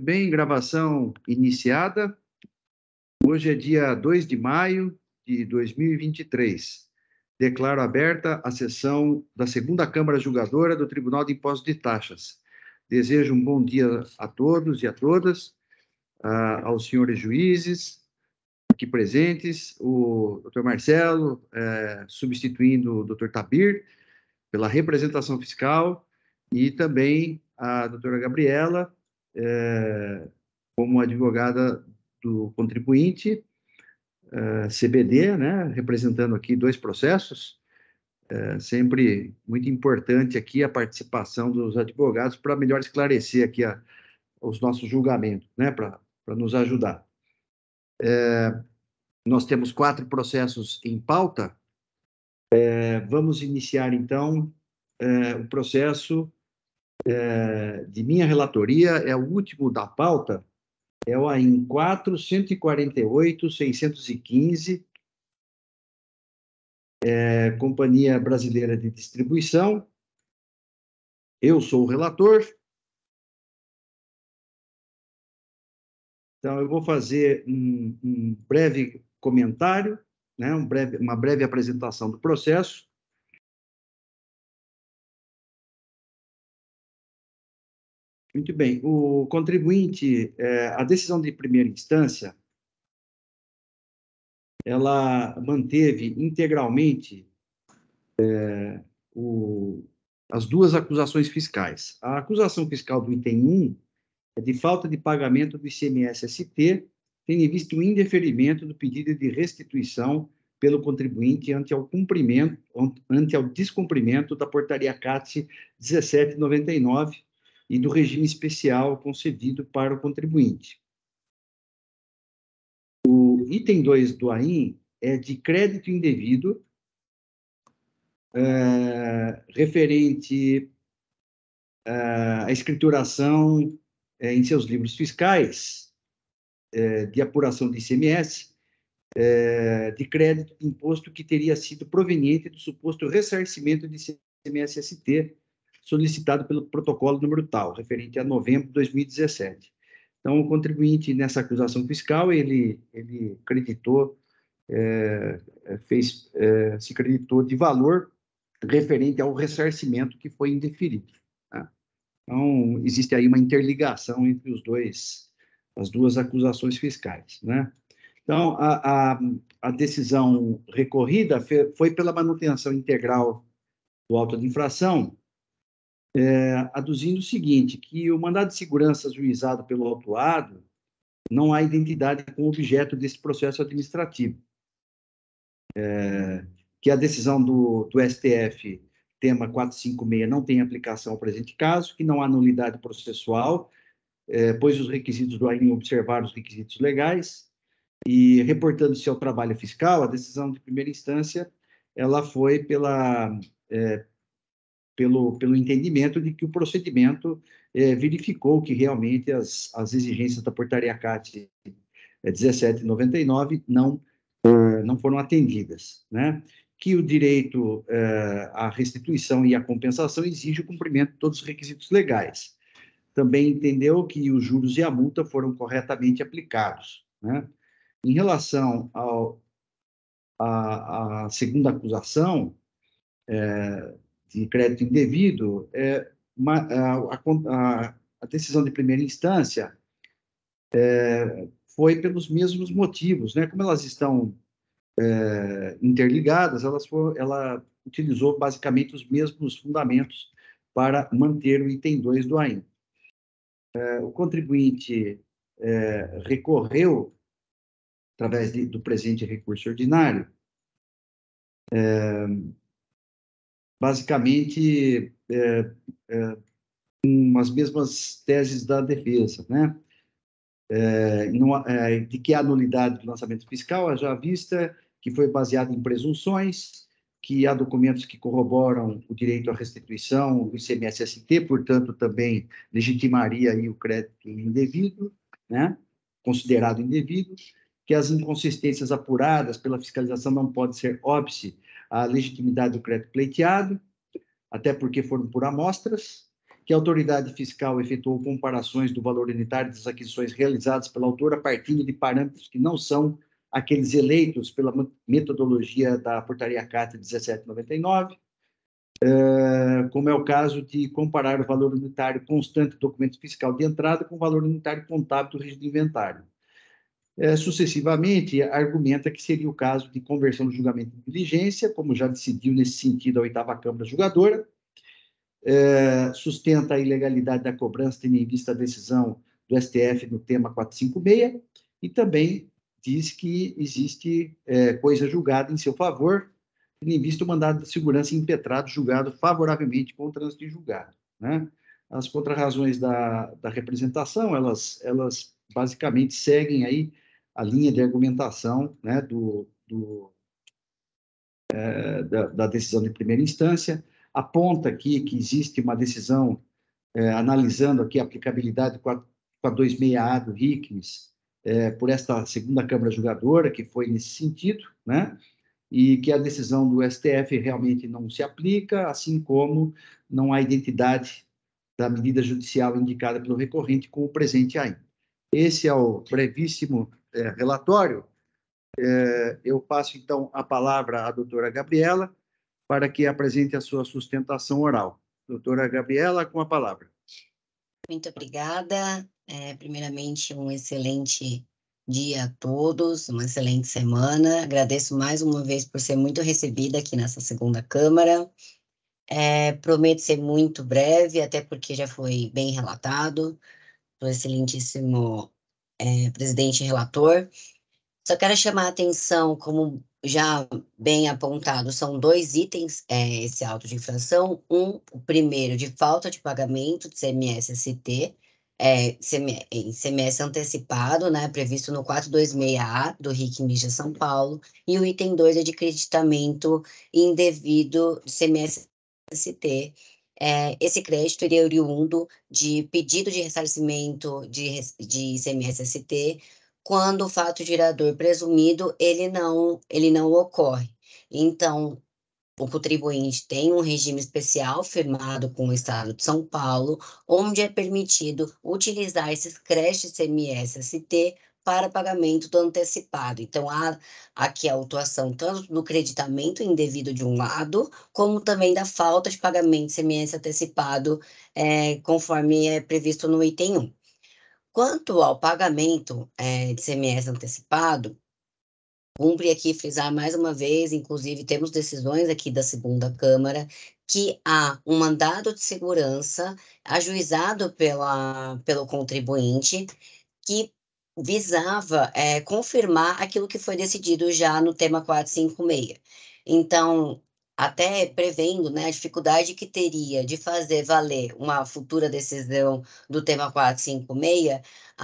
Bem, gravação iniciada. Hoje é dia 2 de maio de 2023. Declaro aberta a sessão da segunda Câmara Julgadora do Tribunal de Impostos e Taxas. Desejo um bom dia a todos e a todas, aos senhores juízes aqui presentes, o doutor Marcelo, substituindo o doutor Tabir, pela representação fiscal, e também a doutora Gabriela, como advogada do contribuinte, CBD, né, representando aqui dois processos. Sempre muito importante aqui a participação dos advogados para melhor esclarecer aqui os nossos julgamentos, né, para nos ajudar. Nós temos 4 processos em pauta. Vamos iniciar, então, o processo de minha relatoria, é o último da pauta, é o AIN 448.615, Companhia Brasileira de Distribuição. Eu sou o relator. Então, eu vou fazer um breve comentário, né, uma breve apresentação do processo. Muito bem. O contribuinte, a decisão de primeira instância, ela manteve integralmente as duas acusações fiscais. A acusação fiscal do item 1 é de falta de pagamento do ICMS-ST, tendo em vista o indeferimento do pedido de restituição pelo contribuinte ante ao descumprimento da portaria CAT 1799 e do regime especial concedido para o contribuinte. O item 2 do AIN é de crédito indevido, referente à escrituração em seus livros fiscais de apuração de ICMS, de crédito de imposto que teria sido proveniente do suposto ressarcimento de ICMS-ST solicitado pelo protocolo número tal, referente a novembro de 2017. Então, o contribuinte nessa acusação fiscal, ele creditou, se creditou de valor referente ao ressarcimento que foi indeferido. Tá? Então, existe aí uma interligação entre as duas acusações fiscais, né? Então, a decisão recorrida foi pela manutenção integral do auto de infração, aduzindo o seguinte, que o mandado de segurança ajuizado pelo autuado não há identidade com o objeto desse processo administrativo. Que a decisão do STF, tema 456, não tem aplicação ao presente caso, que não há nulidade processual, pois os requisitos do AIN observaram os requisitos legais, e reportando-se ao trabalho fiscal, a decisão de primeira instância, ela foi pelo entendimento de que o procedimento verificou que realmente as exigências da portaria CAT 1799 não foram atendidas, né? Que o direito à restituição e à compensação exige o cumprimento de todos os requisitos legais. Também entendeu que os juros e a multa foram corretamente aplicados, né? Em relação à segunda acusação, de crédito indevido, a decisão de primeira instância foi pelos mesmos motivos, né? Como elas estão interligadas, ela utilizou basicamente os mesmos fundamentos para manter o item 2 do AIN. O contribuinte recorreu, através do presente recurso ordinário, basicamente com as mesmas teses da defesa, né? De que a nulidade do lançamento fiscal, haja vista que foi baseada em presunções, que há documentos que corroboram o direito à restituição do ICMS-ST, portanto, também legitimaria aí o crédito indevido, né? Considerado indevido, que as inconsistências apuradas pela fiscalização não podem ser óbice à legitimidade do crédito pleiteado, até porque foram por amostras, que a autoridade fiscal efetuou comparações do valor unitário das aquisições realizadas pela autora a partir de parâmetros que não são aqueles eleitos pela metodologia da portaria CAT 1799, como é o caso de comparar o valor unitário constante do documento fiscal de entrada com o valor unitário contábil do registro de inventário. Sucessivamente, argumenta que seria o caso de conversão do julgamento de diligência, como já decidiu nesse sentido a 8ª Câmara Julgadora, sustenta a ilegalidade da cobrança, tendo em vista a decisão do STF no tema 456, e também diz que existe coisa julgada em seu favor, tendo em vista o mandado de segurança impetrado, julgado favoravelmente com o trânsito em julgado, né? As contrarrazões da representação, elas basicamente seguem aí a linha de argumentação, né, da decisão de primeira instância, aponta aqui que existe uma decisão analisando aqui a aplicabilidade 426A do RICMES por esta 2ª Câmara Julgadora, que foi nesse sentido, né? E que a decisão do STF realmente não se aplica, assim como não há identidade da medida judicial indicada pelo recorrente com o presente ainda. Esse é o brevíssimo relatório. Eu passo, então, a palavra à doutora Gabriela para que apresente a sua sustentação oral. Doutora Gabriela, com a palavra. Muito obrigada. Primeiramente, um excelente dia a todos, uma excelente semana. Agradeço mais uma vez por ser muito recebida aqui nessa 2ª Câmara. Prometo ser muito breve, até porque já foi bem relatado do excelentíssimo presidente relator. Só quero chamar a atenção, como já bem apontado, são 2 itens, esse auto de infração. O primeiro, de falta de pagamento de CMS-ST, ICMS antecipado, né, previsto no 426A do RIC-MIS de São Paulo, e o item 2 é de creditamento indevido de CMS-ST. Esse crédito iria oriundo de pedido de ressarcimento de ICMS-ST, quando o fato gerador presumido ele não ocorre. Então, o contribuinte tem um regime especial firmado com o Estado de São Paulo, onde é permitido utilizar esses créditos CMS-ST para pagamento do antecipado. Então, há aqui a autuação tanto do creditamento indevido de um lado, como também da falta de pagamento de CMS antecipado, conforme é previsto no item 1. Quanto ao pagamento de CMS antecipado, cumpre aqui frisar mais uma vez, inclusive temos decisões aqui da 2ª Câmara, que há um mandado de segurança ajuizado pelo contribuinte que visava confirmar aquilo que foi decidido já no tema 456. Então, até prevendo, né, a dificuldade que teria de fazer valer uma futura decisão do tema 456,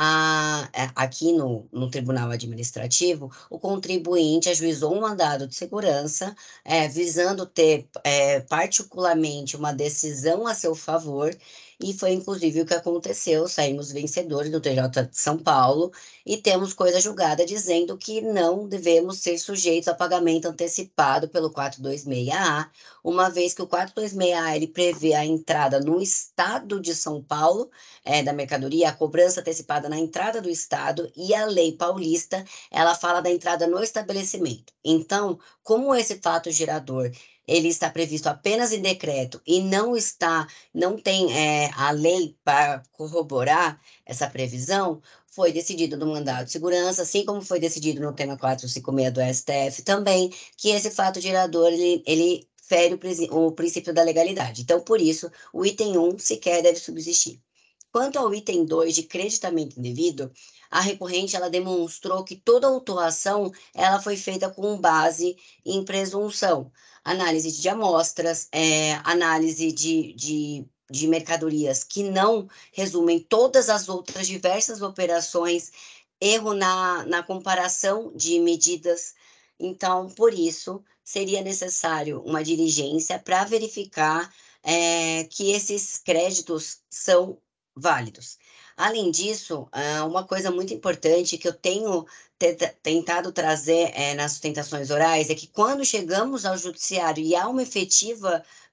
aqui no Tribunal Administrativo, o contribuinte ajuizou um mandado de segurança, visando ter particularmente uma decisão a seu favor, e foi inclusive o que aconteceu. Saímos vencedores do TJ de São Paulo e temos coisa julgada dizendo que não devemos ser sujeitos a pagamento antecipado pelo 426A, uma vez que o 426A ele prevê a entrada no Estado de São Paulo da mercadoria, a cobrança antecipada na entrada do Estado, e a lei paulista ela fala da entrada no estabelecimento. Então, como esse fato gerador ele está previsto apenas em decreto e não tem a lei para corroborar essa previsão, foi decidido no mandado de segurança, assim como foi decidido no tema 456 do STF também, que esse fato gerador ele fere o princípio da legalidade. Então, por isso, o item 1 sequer deve subsistir. Quanto ao item 2 de creditamento indevido, a recorrente ela demonstrou que toda autuação ela foi feita com base em presunção, análise de amostras, análise de mercadorias que não resumem todas as outras diversas operações, erro na comparação de medidas. Então, por isso, seria necessário uma diligência para verificar que esses créditos são válidos. Além disso, uma coisa muito importante que eu tenho tentado trazer nas sustentações orais é que quando chegamos ao judiciário e há uma efetiva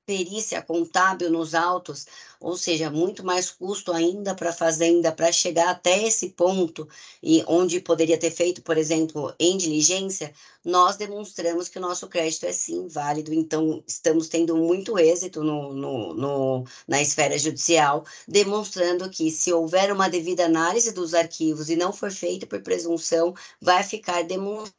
perícia contábil nos autos, ou seja, muito mais custo ainda para a fazenda para chegar até esse ponto, e onde poderia ter feito, por exemplo, em diligência, nós demonstramos que o nosso crédito é sim válido, então estamos tendo muito êxito na esfera judicial, demonstrando que se houver uma devida análise dos arquivos e não for feito por presunção, vai ficar demonstrado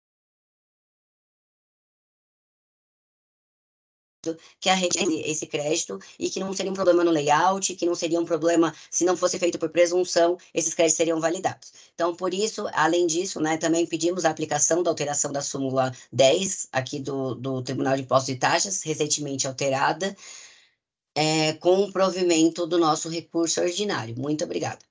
que a rede tem esse crédito e que não seria um problema no layout, que não seria um problema se não fosse feito por presunção, esses créditos seriam validados. Então, por isso, além disso, né, também pedimos a aplicação da alteração da súmula 10 aqui do Tribunal de Impostos e Taxas, recentemente alterada, com o provimento do nosso recurso ordinário. Muito obrigada.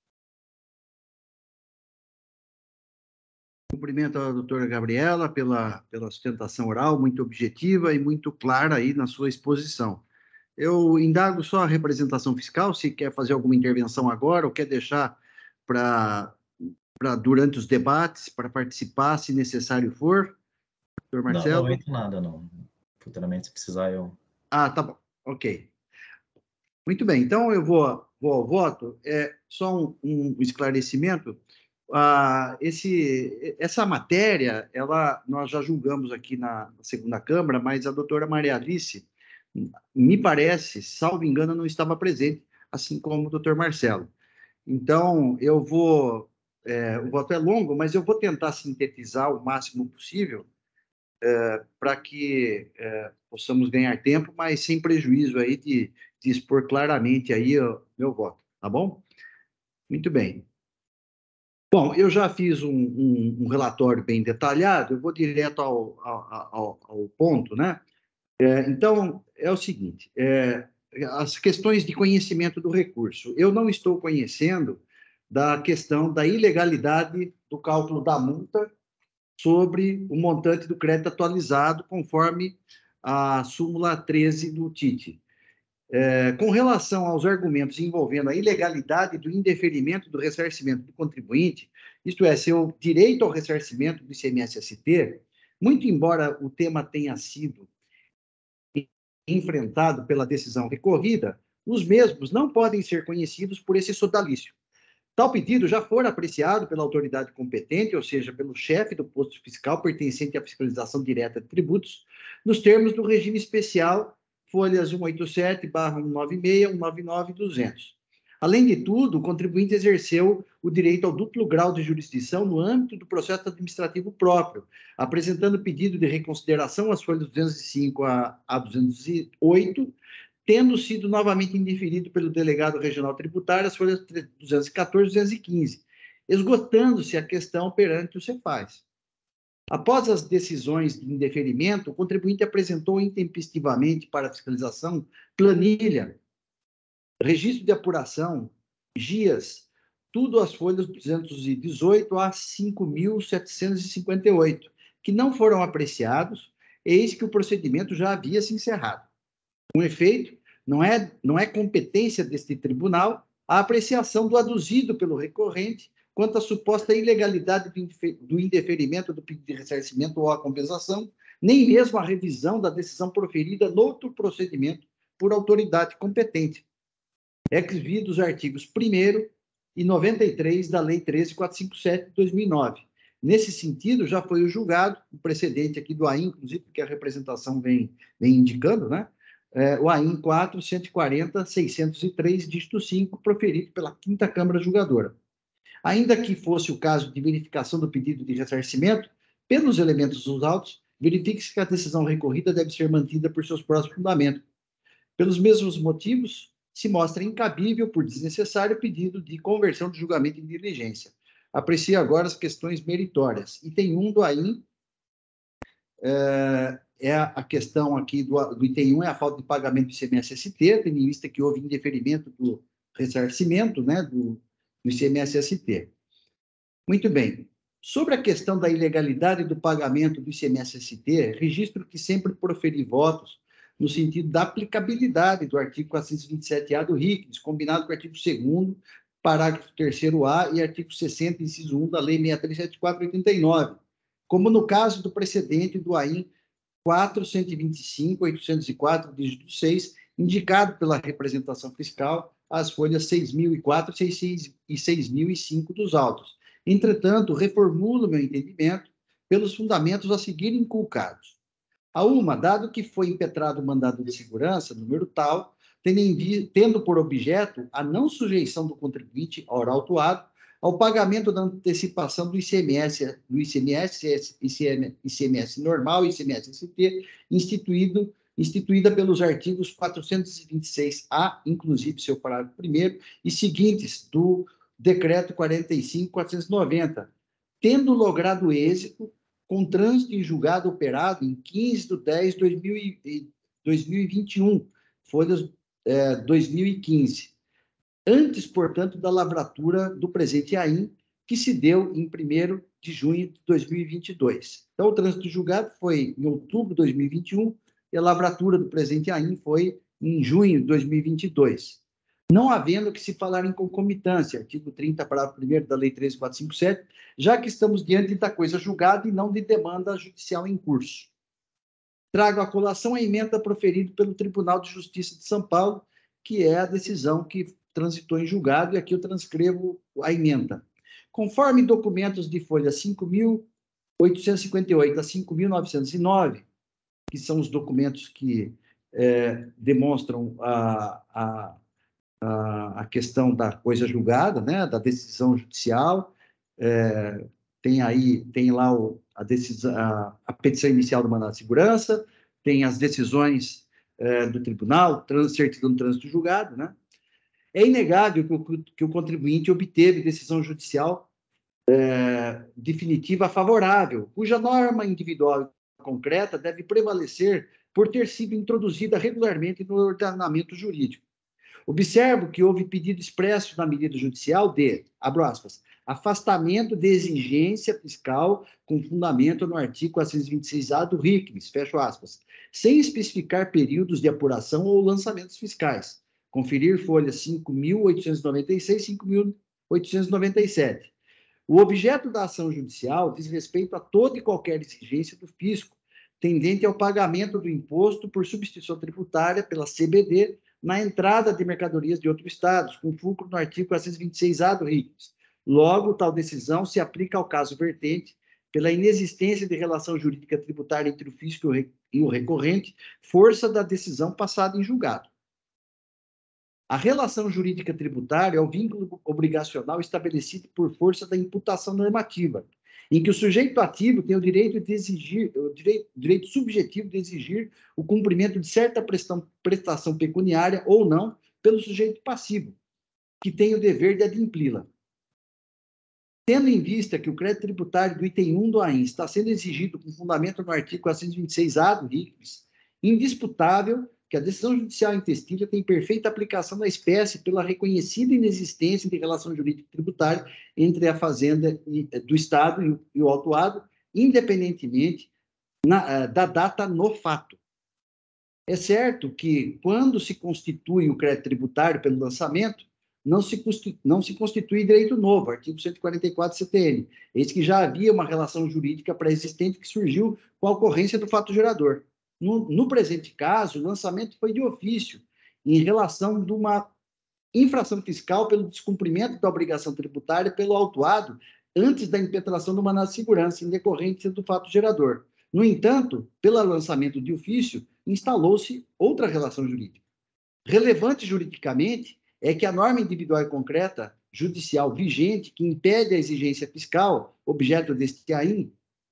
Cumprimento a doutora Gabriela pela sustentação oral, muito objetiva e muito clara aí na sua exposição. Eu indago só a representação fiscal, se quer fazer alguma intervenção agora ou quer deixar para durante os debates, para participar, se necessário for. Doutor Marcelo? Não entro nada, não. Futuramente, se precisar, eu... Ah, tá bom. Ok. Muito bem. Então, eu vou ao voto. Só um esclarecimento. Essa matéria, nós já julgamos aqui na segunda Câmara, mas a doutora Maria Alice, me parece, salvo engano, não estava presente, assim como o doutor Marcelo. Então, o voto é longo, mas eu vou tentar sintetizar o máximo possível para que possamos ganhar tempo, mas sem prejuízo aí de expor claramente aí o meu voto, tá bom? Muito bem. Bom, eu já fiz um relatório bem detalhado, eu vou direto ao ponto, né? Então, é o seguinte, as questões de conhecimento do recurso. Eu não estou conhecendo da questão da ilegalidade do cálculo da multa sobre o montante do crédito atualizado, conforme a súmula 13 do TIT. Com relação aos argumentos envolvendo a ilegalidade do indeferimento do ressarcimento do contribuinte, isto é, seu direito ao ressarcimento do ICMS-ST, muito embora o tema tenha sido enfrentado pela decisão recorrida, os mesmos não podem ser conhecidos por esse sodalício. Tal pedido já for apreciado pela autoridade competente, ou seja, pelo chefe do posto fiscal pertencente à fiscalização direta de tributos, nos termos do regime especial, folhas 187/196, 199 e 200. Além de tudo, o contribuinte exerceu o direito ao duplo grau de jurisdição no âmbito do processo administrativo próprio, apresentando pedido de reconsideração às folhas 205 a 208, tendo sido novamente indeferido pelo delegado regional tributário as folhas 214 e 215, esgotando-se a questão perante o Cefaz. Após as decisões de indeferimento, o contribuinte apresentou intempestivamente para a fiscalização planilha, registro de apuração, GIAS, tudo às folhas 218 a 5.758, que não foram apreciados, eis que o procedimento já havia se encerrado. Com efeito, não é competência deste tribunal a apreciação do aduzido pelo recorrente quanto à suposta ilegalidade do indeferimento do pedido de ressarcimento ou a compensação, nem mesmo a revisão da decisão proferida noutro procedimento por autoridade competente, ex-vido os artigos 1º e 93 da Lei 13.457 de 2009. Nesse sentido, já foi o julgado, o precedente aqui do AIN, inclusive, que a representação vem indicando, né? O AIN 4.140.603, dígito 5, proferido pela 5ª Câmara Julgadora. Ainda que fosse o caso de verificação do pedido de ressarcimento, pelos elementos dos autos, verifique-se que a decisão recorrida deve ser mantida por seus próprios fundamentos. Pelos mesmos motivos, se mostra incabível por desnecessário o pedido de conversão de julgamento em diligência. Aprecio agora as questões meritórias. Item 1 do AIN a questão aqui do item 1 é a falta de pagamento do ICMS-ST, tendo em vista que houve indeferimento do ressarcimento, né, do ICMS-ST. Muito bem. Sobre a questão da ilegalidade do pagamento do ICMS-ST, registro que sempre proferi votos no sentido da aplicabilidade do artigo 427-A do RICNES, combinado com o artigo 2º, parágrafo 3º-A e artigo 60, inciso 1 da Lei 6374/89, como no caso do precedente do AIN 4.125.804, dígito 6, indicado pela representação fiscal as folhas 6.004 e 6.005 dos autos. Entretanto, reformulo meu entendimento pelos fundamentos a seguir inculcados. A uma, dado que foi impetrado o mandado de segurança, número tal, tendo por objeto a não sujeição do contribuinte, ora autuado, ao pagamento da antecipação do ICMS normal e ICMS-ST, instituída pelos artigos 426-A, inclusive seu parágrafo 1º, e seguintes do Decreto 45.490, tendo logrado êxito com trânsito em julgado operado em 15/10/2021, folhas 2015. Antes, portanto, da lavratura do presente AIM, que se deu em 1º de junho de 2022. Então, o trânsito julgado foi em outubro de 2021 e a lavratura do presente AIM foi em junho de 2022. Não havendo que se falar em concomitância, artigo 30, parágrafo 1º da Lei 13.457, já que estamos diante da coisa julgada e não de demanda judicial em curso. Trago à colação a emenda proferida pelo Tribunal de Justiça de São Paulo, que é a decisão que transitou em julgado, e aqui eu transcrevo a emenda. Conforme documentos de folha 5.858 a 5.909, que são os documentos que demonstram a questão da coisa julgada, né, da decisão judicial, tem lá a petição inicial do mandado de segurança, tem as decisões do tribunal, certidão do trânsito julgado, né? É inegável que o contribuinte obteve decisão judicial definitiva favorável, cuja norma individual concreta deve prevalecer por ter sido introduzida regularmente no ordenamento jurídico. Observo que houve pedido expresso na medida judicial de, abro aspas, afastamento de exigência fiscal com fundamento no artigo 426-A do RICMS, fecho aspas, sem especificar períodos de apuração ou lançamentos fiscais. Conferir folhas 5.896 e 5.897. O objeto da ação judicial diz respeito a toda e qualquer exigência do fisco tendente ao pagamento do imposto por substituição tributária pela CBD na entrada de mercadorias de outros estados, com fulcro no artigo 426-A do RICMS. Logo, tal decisão se aplica ao caso vertente pela inexistência de relação jurídica tributária entre o fisco e o recorrente, força da decisão passada em julgado. A relação jurídica tributária é o vínculo obrigacional estabelecido por força da imputação normativa, em que o sujeito ativo tem o direito subjetivo de exigir o cumprimento de certa prestação pecuniária ou não pelo sujeito passivo, que tem o dever de adimpli-la. Tendo em vista que o crédito tributário do item 1 do AIM está sendo exigido com fundamento no artigo 426-A do RICMS, indisputável que a decisão judicial intestina tem perfeita aplicação da espécie pela reconhecida inexistência de relação jurídica tributária entre a fazenda do Estado e o autuado, independentemente da data no fato. É certo que, quando se constitui o crédito tributário pelo lançamento, não se constitui direito novo, artigo 144 CTN, eis que já havia uma relação jurídica pré-existente que surgiu com a ocorrência do fato gerador. No presente caso, o lançamento foi de ofício, em relação de uma infração fiscal pelo descumprimento da obrigação tributária pelo autuado antes da impetração do mandado de segurança, em decorrência do fato gerador. No entanto, pelo lançamento de ofício, instalou-se outra relação jurídica. Relevante juridicamente é que a norma individual e concreta judicial vigente, que impede a exigência fiscal, objeto deste AIM,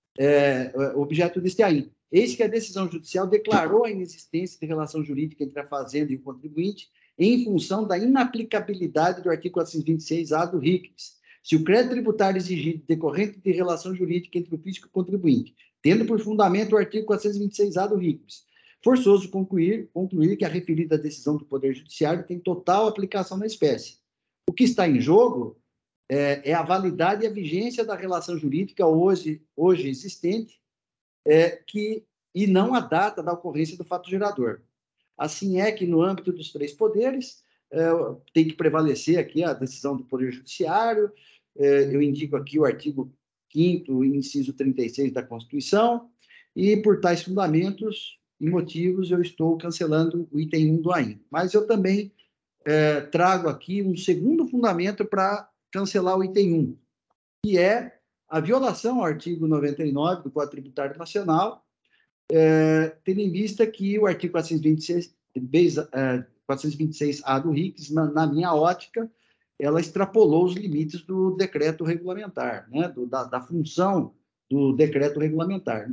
eis que a decisão judicial declarou a inexistência de relação jurídica entre a fazenda e o contribuinte em função da inaplicabilidade do artigo 426-A do RICMS. Se o crédito tributário exigido decorrente de relação jurídica entre o fisco e o contribuinte, tendo por fundamento o artigo 426-A do RICMS, forçoso concluir que a referida decisão do Poder Judiciário tem total aplicação na espécie. O que está em jogo é a validade e a vigência da relação jurídica hoje existente, e não a data da ocorrência do fato gerador. Assim é que, no âmbito dos três poderes, tem que prevalecer aqui a decisão do Poder Judiciário. Eu indico aqui o artigo 5º, inciso 36 da Constituição, e por tais fundamentos e motivos eu estou cancelando o item 1 do AIN. Mas eu também trago aqui um segundo fundamento para cancelar o item 1, que é a violação ao artigo 99 do Código Tributário Nacional, tendo em vista que o artigo 426A do RICS, na minha ótica, ela extrapolou os limites do decreto regulamentar, né, da função do decreto regulamentar.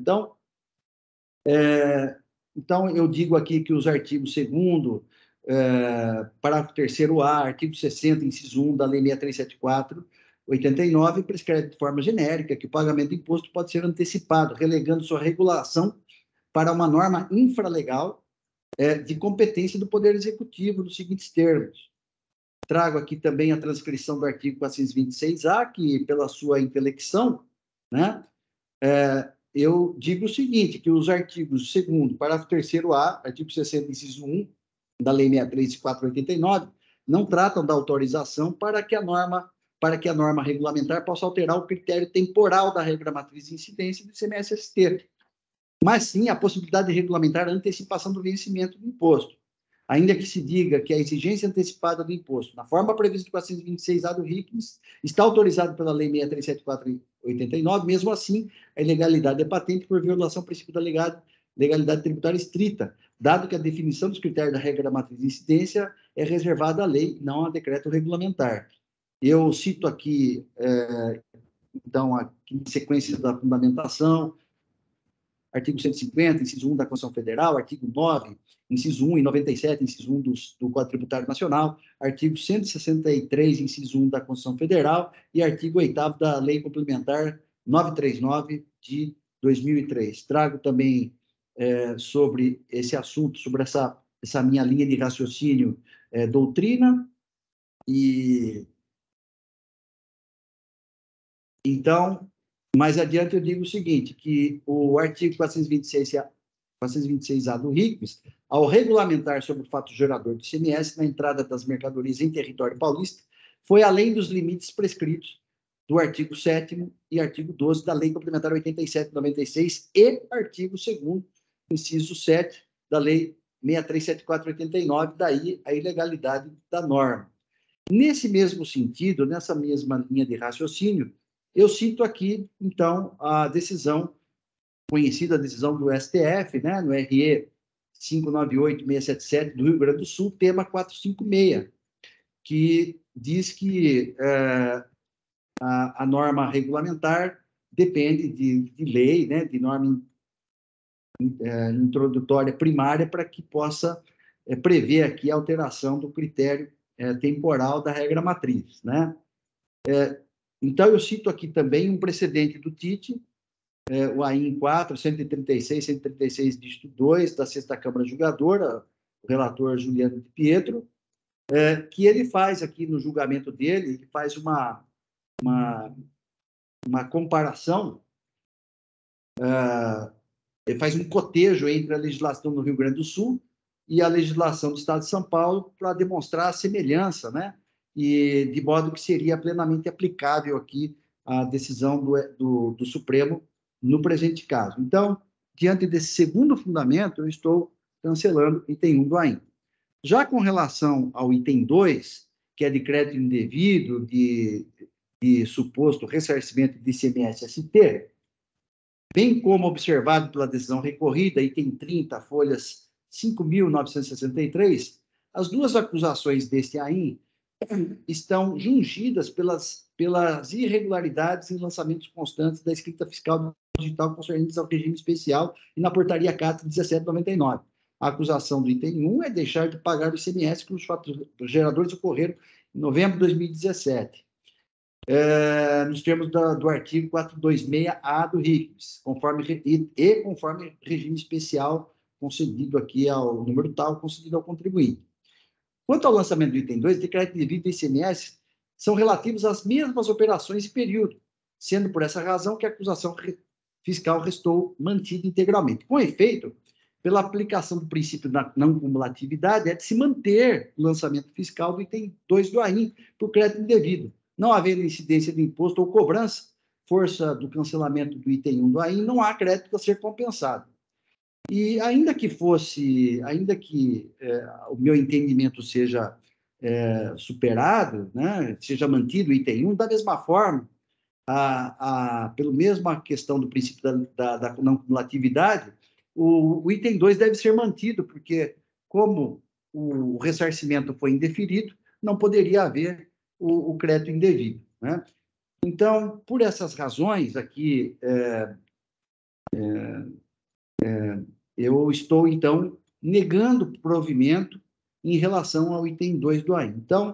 Então, eu digo aqui que os artigos 2º, parágrafo 3º A, artigo 60, inciso 1 da Lei 6374/89, prescreve de forma genérica que o pagamento de imposto pode ser antecipado, relegando sua regulação para uma norma infralegal de competência do Poder Executivo, nos seguintes termos. Trago aqui também a transcrição do artigo 426A, que, pela sua intelecção, né, eu digo o seguinte, que os artigos 2º, parágrafo 3º A, artigo 60, inciso 1, da Lei 63/489, não tratam da autorização para que a norma regulamentar possa alterar o critério temporal da regra matriz de incidência do ICMS-ST, mas sim a possibilidade de regulamentar a antecipação do vencimento do imposto. Ainda que se diga que a exigência antecipada do imposto, na forma prevista do 426A do RICS, está autorizado pela Lei 6374/89, mesmo assim, a ilegalidade é patente por violação ao princípio da legalidade tributária estrita, dado que a definição dos critérios da regra da matriz de incidência é reservada à lei, não a decreto regulamentar. Eu cito aqui, então, aqui em sequência da fundamentação, artigo 150, inciso 1 da Constituição Federal, artigo 9, inciso 1 e 97, inciso 1 do Código Tributário Nacional, artigo 163, inciso 1 da Constituição Federal e artigo 8º da Lei Complementar 939 de 2003. Trago também sobre esse assunto, sobre essa minha linha de raciocínio, doutrina, e então, mais adiante eu digo o seguinte, que o artigo 426A do RICS, ao regulamentar sobre o fato gerador do ICMS na entrada das mercadorias em território paulista, foi além dos limites prescritos do artigo 7º e artigo 12 da Lei Complementar 87/96 e artigo 2º, inciso 7 da Lei 6374/89, daí a ilegalidade da norma. Nesse mesmo sentido, nessa mesma linha de raciocínio, eu cito aqui, então, a decisão, conhecida decisão do STF, né, no RE 598677 do Rio Grande do Sul, tema 456, que diz que a norma regulamentar depende de lei, né, de norma introdutória primária, para que possa prever aqui a alteração do critério temporal da regra matriz, né? Então, eu cito aqui também um precedente do TIT, o AIN 4, 136, dígito 2, da 6ª Câmara Julgadora, o relator Juliano de Pietro, que ele faz aqui no julgamento dele, ele faz uma comparação, ele faz um cotejo entre a legislação do Rio Grande do Sul e a legislação do Estado de São Paulo para demonstrar a semelhança, né? E de modo que seria plenamente aplicável aqui a decisão do Supremo no presente caso. Então, diante desse segundo fundamento, eu estou cancelando o item 1 do AIN. Já com relação ao item 2, que é de crédito indevido, de suposto ressarcimento de ICMS-ST, bem como observado pela decisão recorrida, item 30, folhas 5.963, as duas acusações deste AIN estão jungidas pelas irregularidades em lançamentos constantes da escrita fiscal digital concernentes ao regime especial e na portaria CAT 1799. A acusação do item 1 é deixar de pagar o ICMS que os fatos geradores ocorreram em novembro de 2017, nos termos do artigo 426A do RICS, conforme regime especial concedido aqui ao número tal, concedido ao contribuinte. Quanto ao lançamento do item 2, decreto devido e ICMS são relativos às mesmas operações e período, sendo por essa razão que a acusação fiscal restou mantida integralmente. Com efeito, pela aplicação do princípio da não cumulatividade, é de se manter o lançamento fiscal do item 2 do AIN por crédito indevido, não havendo incidência de imposto ou cobrança, força do cancelamento do item 1 do AIN, não há crédito a ser compensado. E ainda que o meu entendimento seja superado, né, seja mantido o item 1, da mesma forma, pela mesma questão do princípio da não cumulatividade, o item 2 deve ser mantido, porque como o ressarcimento foi indeferido, não poderia haver o crédito indevido, né? Então, por essas razões aqui, eu estou, então, negando provimento em relação ao item 2 do AIN. Então,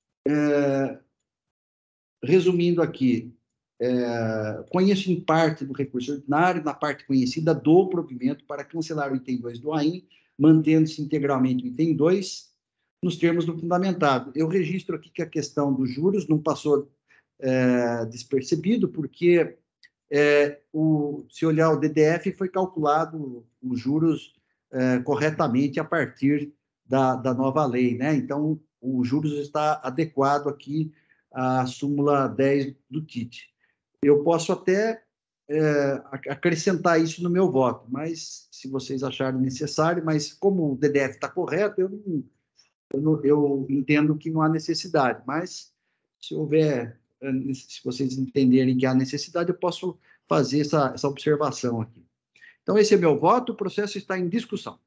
resumindo aqui, conheço em parte do recurso ordinário, na parte conhecida do provimento para cancelar o item 2 do AIN, mantendo-se integralmente o item 2, nos termos do fundamentado. Eu registro aqui que a questão dos juros não passou despercebido, porque se olhar o DDF, foi calculado os juros corretamente a partir da nova lei, né? Então, os juros está adequado aqui à súmula 10 do TIT. Eu posso até acrescentar isso no meu voto, mas se vocês acharem necessário, mas como o DDF está correto, eu entendo que não há necessidade, mas se vocês entenderem que há necessidade, eu posso fazer essa observação aqui. Então, esse é meu voto, o processo está em discussão.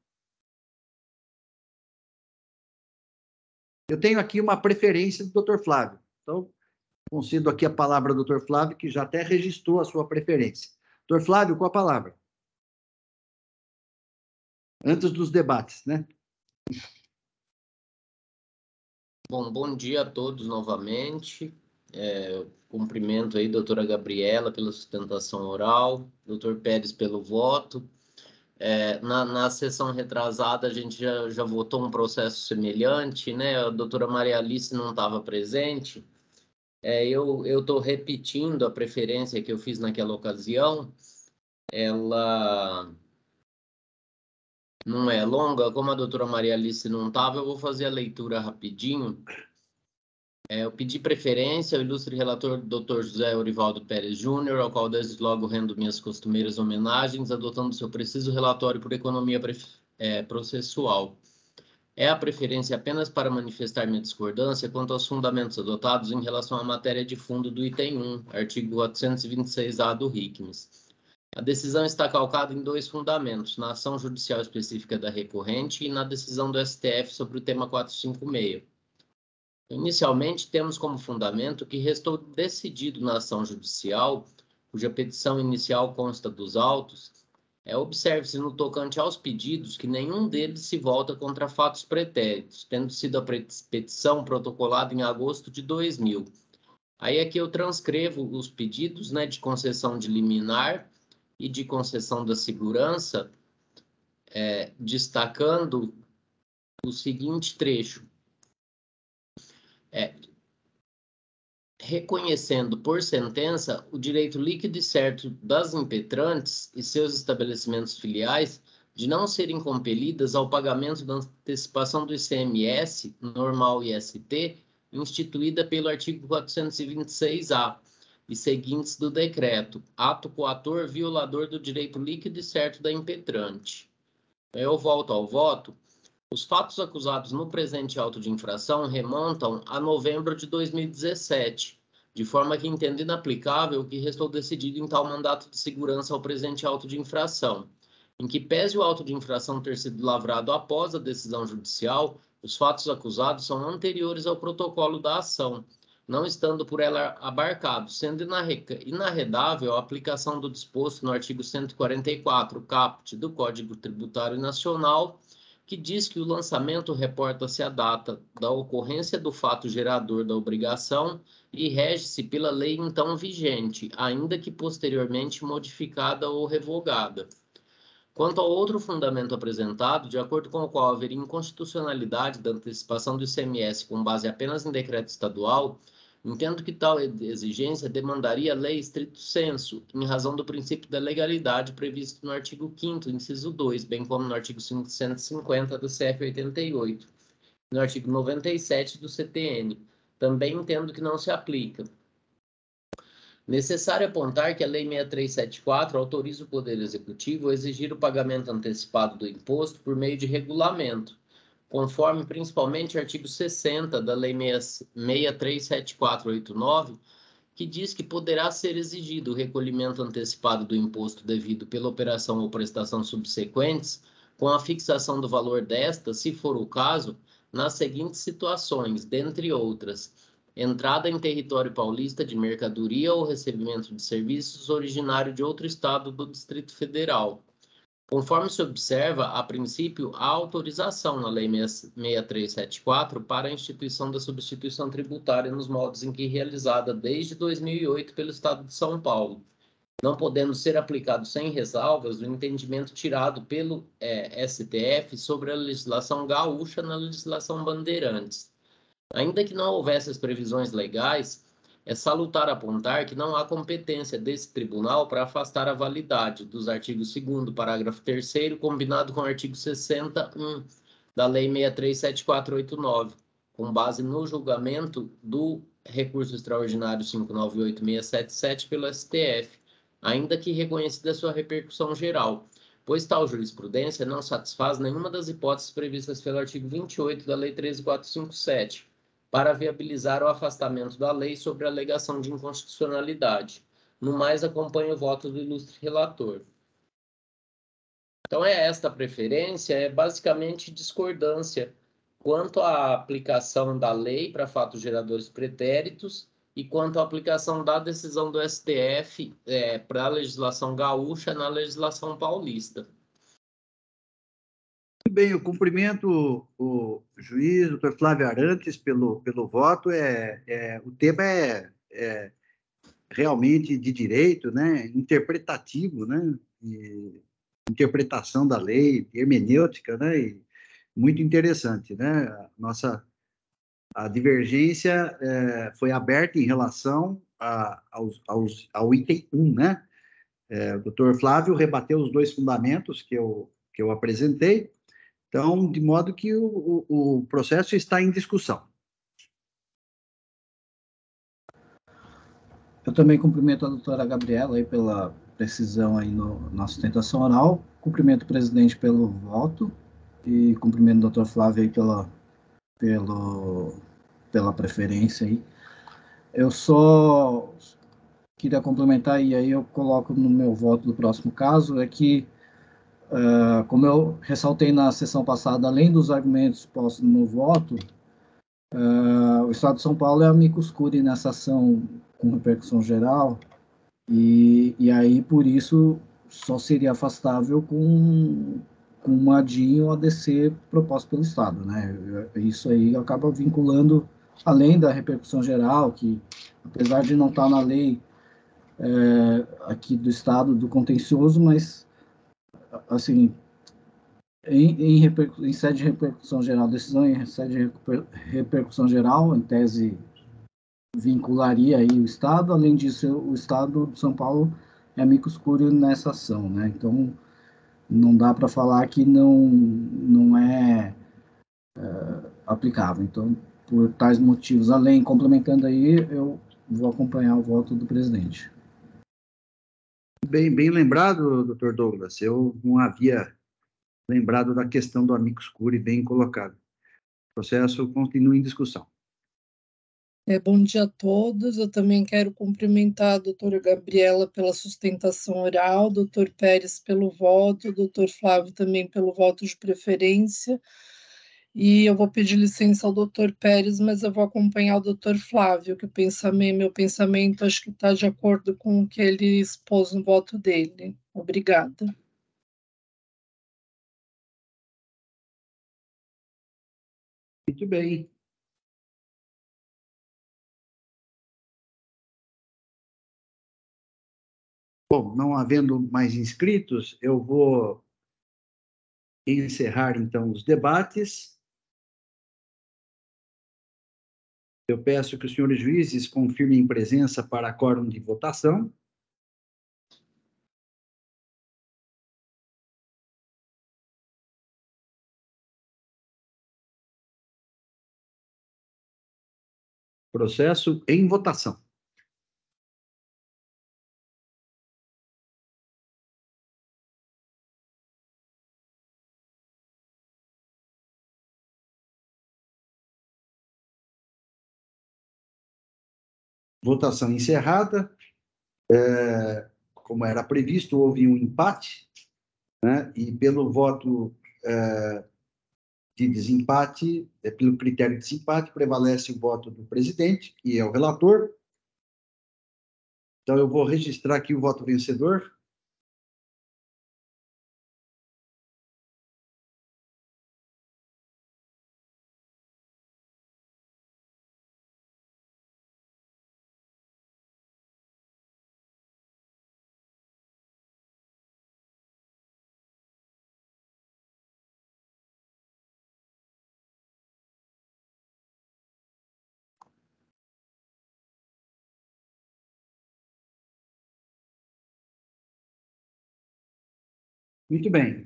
Eu tenho aqui uma preferência do Dr. Flávio, então, concedo aqui a palavra ao Dr. Flávio, que já até registrou a sua preferência. Dr. Flávio, com a palavra. Antes dos debates, né? Bom dia a todos novamente. Cumprimento aí a doutora Gabriela pela sustentação oral, doutor Pérez pelo voto. Na sessão retrasada, a gente já votou um processo semelhante, né? A doutora Maria Alice não estava presente. Eu estou repetindo a preferência que eu fiz naquela ocasião. Ela não é longa, como a doutora Maria Alice não estava, eu vou fazer a leitura rapidinho. Eu pedi preferência ao ilustre relator Dr. José Eurivaldo Pérez Júnior, ao qual desde logo rendo minhas costumeiras homenagens, adotando seu preciso relatório por economia processual. É a preferência apenas para manifestar minha discordância quanto aos fundamentos adotados em relação à matéria de fundo do item 1, artigo 426-A do RICMES. A decisão está calcada em dois fundamentos, na ação judicial específica da recorrente e na decisão do STF sobre o tema 456. Inicialmente, temos como fundamento que restou decidido na ação judicial, cuja petição inicial consta dos autos, observe-se no tocante aos pedidos que nenhum deles se volta contra fatos pretéritos, tendo sido a petição protocolada em agosto de 2000. Aí aqui eu transcrevo os pedidos, né, de concessão de liminar e de concessão da segurança, destacando o seguinte trecho. Reconhecendo por sentença o direito líquido e certo das impetrantes e seus estabelecimentos filiais de não serem compelidas ao pagamento da antecipação do ICMS, normal IST, instituída pelo artigo 426-A e seguintes do decreto, ato coator violador do direito líquido e certo da impetrante. Eu volto ao voto. Os fatos acusados no presente auto de infração remontam a novembro de 2017, de forma que entendo inaplicável o que restou decidido em tal mandato de segurança ao presente auto de infração, em que pese o auto de infração ter sido lavrado após a decisão judicial, os fatos acusados são anteriores ao protocolo da ação, não estando por ela abarcados, sendo inarredável a aplicação do disposto no artigo 144, caput, do Código Tributário Nacional, que diz que o lançamento reporta-se à data da ocorrência do fato gerador da obrigação e rege-se pela lei então vigente, ainda que posteriormente modificada ou revogada. Quanto ao outro fundamento apresentado, de acordo com o qual haveria inconstitucionalidade da antecipação do ICMS com base apenas em decreto estadual, entendo que tal exigência demandaria lei stricto sensu, em razão do princípio da legalidade previsto no artigo 5º, inciso 2, bem como no artigo 150 do CF 88, no artigo 97 do CTN. Também entendo que não se aplica. Necessário apontar que a Lei 6374 autoriza o Poder Executivo a exigir o pagamento antecipado do imposto por meio de regulamento, conforme principalmente o artigo 60 da Lei 637489, que diz que poderá ser exigido o recolhimento antecipado do imposto devido pela operação ou prestação subsequentes, com a fixação do valor desta, se for o caso, nas seguintes situações, dentre outras: entrada em território paulista de mercadoria ou recebimento de serviços originário de outro estado do Distrito Federal. Conforme se observa, a princípio, há autorização na Lei 6374 para a instituição da substituição tributária nos moldes em que realizada desde 2008 pelo Estado de São Paulo, não podendo ser aplicado sem ressalvas o entendimento tirado pelo STF sobre a legislação gaúcha na legislação Bandeirantes. Ainda que não houvesse as previsões legais, é salutar apontar que não há competência desse tribunal para afastar a validade dos artigos 2º, parágrafo 3º, combinado com o artigo 61 da Lei 637489, com base no julgamento do recurso extraordinário 598677 pelo STF, ainda que reconhecida sua repercussão geral, pois tal jurisprudência não satisfaz nenhuma das hipóteses previstas pelo artigo 28 da Lei 13457, para viabilizar o afastamento da lei sobre a alegação de inconstitucionalidade. No mais, acompanho o voto do ilustre relator. Então, esta preferência é basicamente discordância quanto à aplicação da lei para fatos geradores pretéritos e quanto à aplicação da decisão do STF para a legislação gaúcha na legislação paulista. Muito bem, eu cumprimento o juiz, doutor Flávio Arantes, pelo voto. O tema é realmente de direito, né? Interpretativo, né? E interpretação da lei, hermenêutica, né? E muito interessante, né? A divergência foi aberta em relação ao item 1, né? O doutor Flávio rebateu os dois fundamentos que eu apresentei. Então, de modo que o processo está em discussão. Eu também cumprimento a doutora Gabriela aí pela precisão aí na sustentação oral, cumprimento o presidente pelo voto e cumprimento o doutor Flávio aí pela preferência aí. Eu só queria complementar, e aí eu coloco no meu voto do próximo caso, é que como eu ressaltei na sessão passada, além dos argumentos postos no voto, o Estado de São Paulo é amicus curiae nessa ação com repercussão geral, e aí, por isso, só seria afastável com um ADIM ou ADC proposto pelo Estado, né? Isso aí acaba vinculando, além da repercussão geral, que apesar de não estar na lei aqui do Estado do contencioso, mas, assim, em sede de repercussão geral, decisão em sede de repercussão geral, em tese, vincularia aí o Estado. Além disso, o Estado de São Paulo é amicus curiae nessa ação, né? Então, não dá para falar que não é aplicável. Então, por tais motivos, além, complementando aí, eu vou acompanhar o voto do presidente. Bem lembrado, doutor Douglas. Eu não havia lembrado da questão do amicus curiae, bem colocado. O processo continua em discussão. Bom dia a todos. Eu também quero cumprimentar a doutora Gabriela pela sustentação oral, doutor Pérez pelo voto, doutor Flávio também pelo voto de preferência. E eu vou pedir licença ao doutor Pérez, mas eu vou acompanhar o doutor Flávio, que meu pensamento acho que está de acordo com o que ele expôs no voto dele. Obrigada. Muito bem. Bom, não havendo mais inscritos, eu vou encerrar, então, os debates. Eu peço que os senhores juízes confirmem presença para quórum de votação. Processo em votação. Votação encerrada. Como era previsto, houve um empate, né? E pelo voto de desempate, pelo critério de desempate, prevalece o voto do presidente, que é o relator. Então, eu vou registrar aqui o voto vencedor. Muito bem.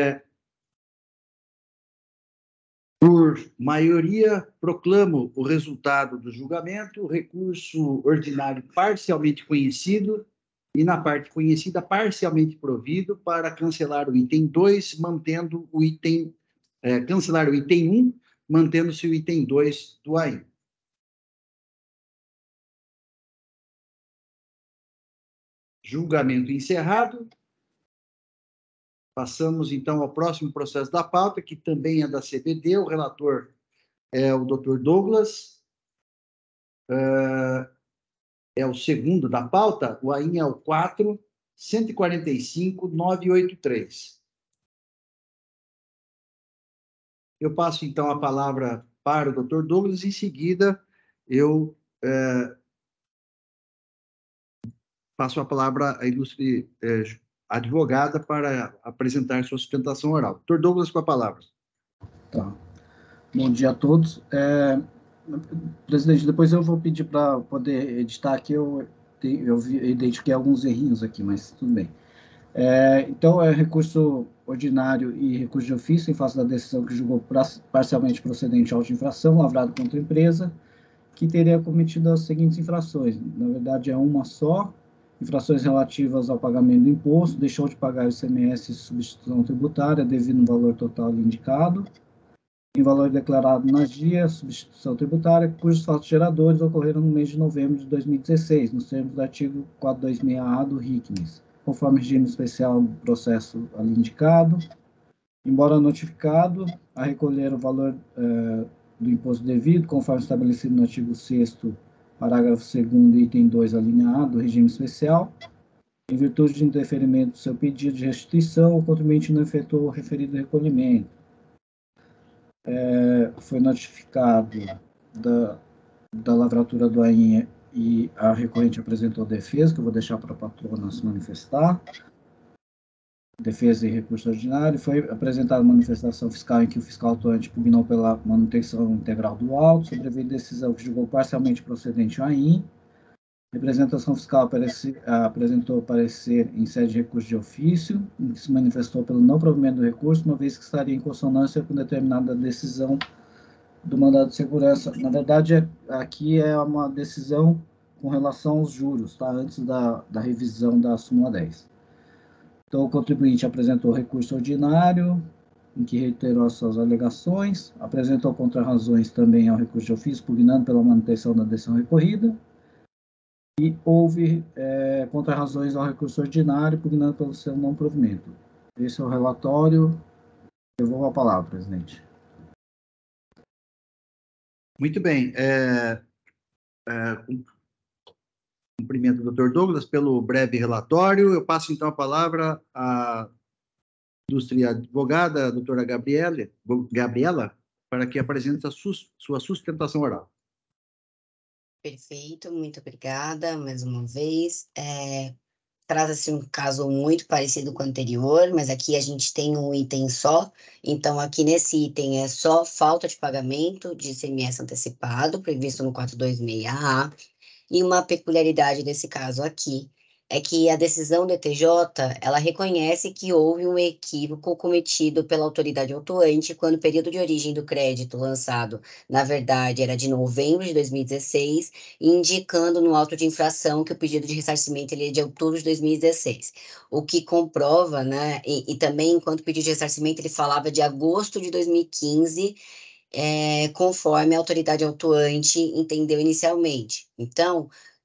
Por maioria, proclamo o resultado do julgamento, recurso ordinário parcialmente conhecido e, na parte conhecida, parcialmente provido para cancelar o item 2, mantendo o item... cancelar o item 1, mantendo-se o item 2 do AI. Julgamento encerrado. Passamos, então, ao próximo processo da pauta, que também é da CBD. O relator é o Dr. Douglas. É o segundo da pauta. O AIN é o 4.145.983. Eu passo, então, a palavra para o Dr. Douglas. Em seguida, eu passo a palavra à ilustre advogada para apresentar sua sustentação oral. Dr. Douglas, com a palavra. Tá. Bom dia a todos. Presidente, depois eu vou pedir para poder editar aqui, eu identifiquei alguns errinhos aqui, mas tudo bem. Então, é recurso ordinário e recurso de ofício em face da decisão que julgou parcialmente procedente a auto-infração lavrado contra a empresa, que teria cometido as seguintes infrações. Na verdade, é uma só: infrações relativas ao pagamento do imposto, deixou de pagar o ICMS e substituição tributária devido no valor total indicado, em valor declarado nas dias, substituição tributária, cujos fatos geradores ocorreram no mês de novembro de 2016, nos termos do artigo 426A do RICMES, conforme regime especial do processo ali indicado, embora notificado a recolher o valor do imposto devido, conforme estabelecido no artigo 6º, parágrafo 2º, item 2, a linha A do regime especial, em virtude de indeferimento do seu pedido de restituição, o contribuinte não efetuou o referido recolhimento. Foi notificado da lavratura do AIN e a recorrente apresentou defesa, que eu vou deixar para a patrona se manifestar. Defesa e recurso ordinário. Foi apresentada manifestação fiscal em que o fiscal atuante pugnou pela manutenção integral do auto, sobrevivendo decisão que julgou parcialmente procedente o AIN. Representação fiscal apresentou parecer em sede de recurso de ofício, em que se manifestou pelo não provimento do recurso, uma vez que estaria em consonância com determinada decisão do mandado de segurança. Na verdade, aqui é uma decisão com relação aos juros, tá? Antes da revisão da súmula 10. Então, o contribuinte apresentou recurso ordinário, em que reiterou as suas alegações, apresentou contrarrazões também ao recurso de ofício, pugnando pela manutenção da decisão recorrida, e houve contrarrazões ao recurso ordinário, pugnando pelo seu não provimento. Esse é o relatório. Eu vou à palavra, presidente. Muito bem. Cumprimento o Dr. Douglas pelo breve relatório. Eu passo, então, a palavra à ilustre advogada, a doutora Gabriela, para que apresente a sua sustentação oral. Perfeito, muito obrigada mais uma vez. Trata-se um caso muito parecido com o anterior, mas aqui a gente tem um item só. Então, aqui nesse item é só falta de pagamento de ICMS antecipado, previsto no 426A. E uma peculiaridade desse caso aqui é que a decisão do ETJ, ela reconhece que houve um equívoco cometido pela autoridade autuante quando o período de origem do crédito lançado, na verdade, era de novembro de 2016, indicando no auto de infração que o pedido de ressarcimento ele é de outubro de 2016, o que comprova, né, e também, enquanto o pedido de ressarcimento ele falava de agosto de 2015, conforme a autoridade autuante entendeu inicialmente. Então,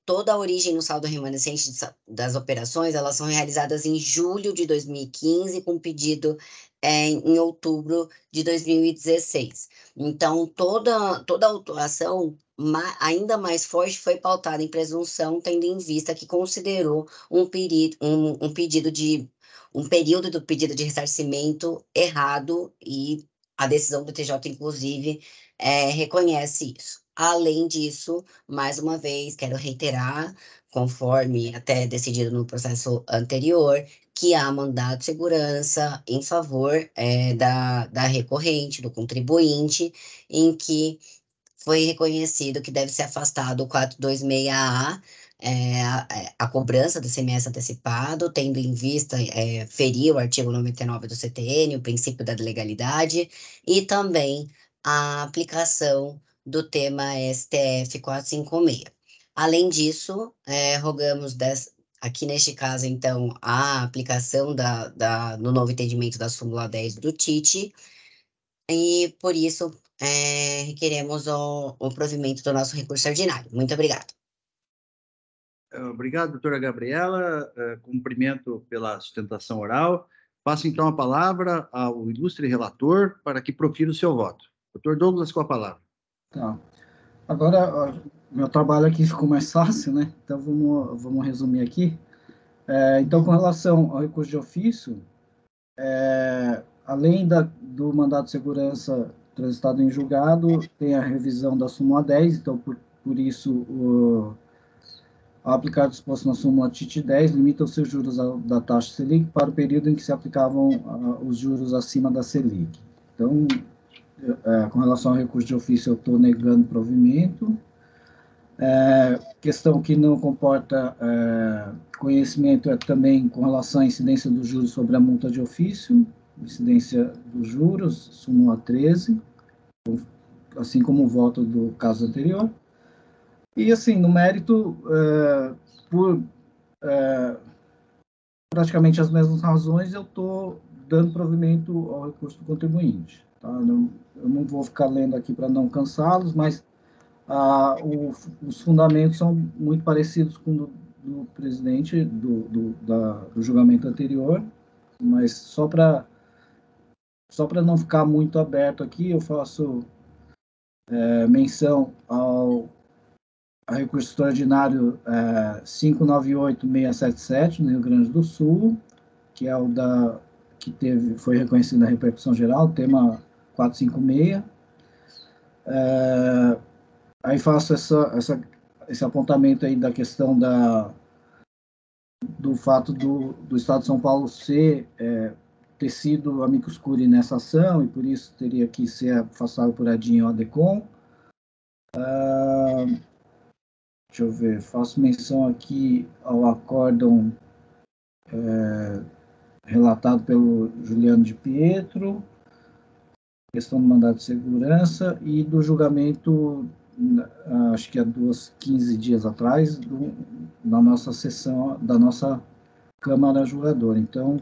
toda a origem no saldo remanescente das operações, elas são realizadas em julho de 2015, com pedido em outubro de 2016. Então, toda a autuação ainda mais forte foi pautada em presunção, tendo em vista que considerou um período do pedido de ressarcimento errado, e a decisão do TJ, inclusive, reconhece isso. Além disso, mais uma vez, quero reiterar, conforme até decidido no processo anterior, que há mandado de segurança em favor da recorrente, do contribuinte, em que foi reconhecido que deve ser afastado o 426A, a cobrança do ICMS antecipado, tendo em vista ferir o artigo 99 do CTN, o princípio da legalidade, e também a aplicação do tema STF 456. Além disso, rogamos aqui neste caso, então, a aplicação no novo entendimento da súmula 10 do TIT, e por isso requeremos o provimento do nosso recurso ordinário. Muito obrigada. Obrigado, doutora Gabriela. Cumprimento pela sustentação oral. Passo, então, a palavra ao ilustre relator para que profira o seu voto. Doutor Douglas, com a palavra. Tá. Agora, meu trabalho aqui ficou mais fácil, né? Então, vamos resumir aqui. Então, com relação ao recurso de ofício, além do mandado de segurança transitado em julgado, tem a revisão da súmula 10, então, por isso, ao aplicar o disposto na súmula TIT 10, limita os seus juros da taxa Selic para o período em que se aplicavam os juros acima da Selic. Então, com relação ao recurso de ofício, eu estou negando provimento. Questão que não comporta conhecimento é também com relação à incidência dos juros sobre a multa de ofício, incidência dos juros, súmula 13, assim como o voto do caso anterior. E, assim, no mérito, por praticamente as mesmas razões, eu estou dando provimento ao recurso do contribuinte. Tá? Eu não vou ficar lendo aqui para não cansá-los, mas os fundamentos são muito parecidos com o do presidente do julgamento anterior, mas só para não ficar muito aberto aqui, eu faço menção ao recurso extraordinário 598677, no Rio Grande do Sul, que é o foi reconhecido na repercussão geral, tema 456. Aí faço esse apontamento aí da questão do fato do Estado de São Paulo ter sido amicus curiae nessa ação, e por isso teria que ser afastado por ADIM ou ADECOM. Deixa eu ver, faço menção aqui ao acórdão relatado pelo Juliano de Pietro, questão do mandado de segurança e do julgamento, acho que há 15 dias atrás, na nossa sessão, da nossa Câmara Julgadora. Então,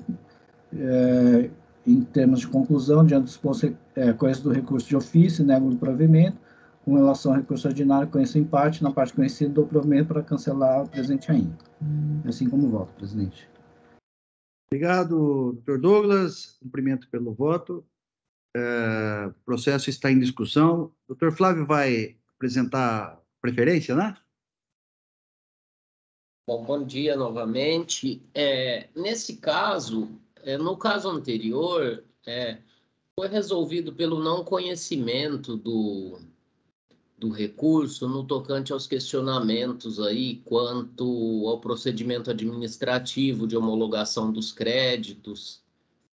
em termos de conclusão, diante do exposto, conheço do recurso de ofício, nego do provimento. Com relação ao recurso ordinário, conheço em parte, na parte conhecida, dou provimento para cancelar o presente ainda. Assim como voto, presidente. Obrigado, doutor Douglas. Cumprimento pelo voto. O processo está em discussão. Doutor Flávio vai apresentar preferência, né? Bom dia novamente. Nesse caso, no caso anterior, foi resolvido pelo não conhecimento do recurso no tocante aos questionamentos aí quanto ao procedimento administrativo de homologação dos créditos.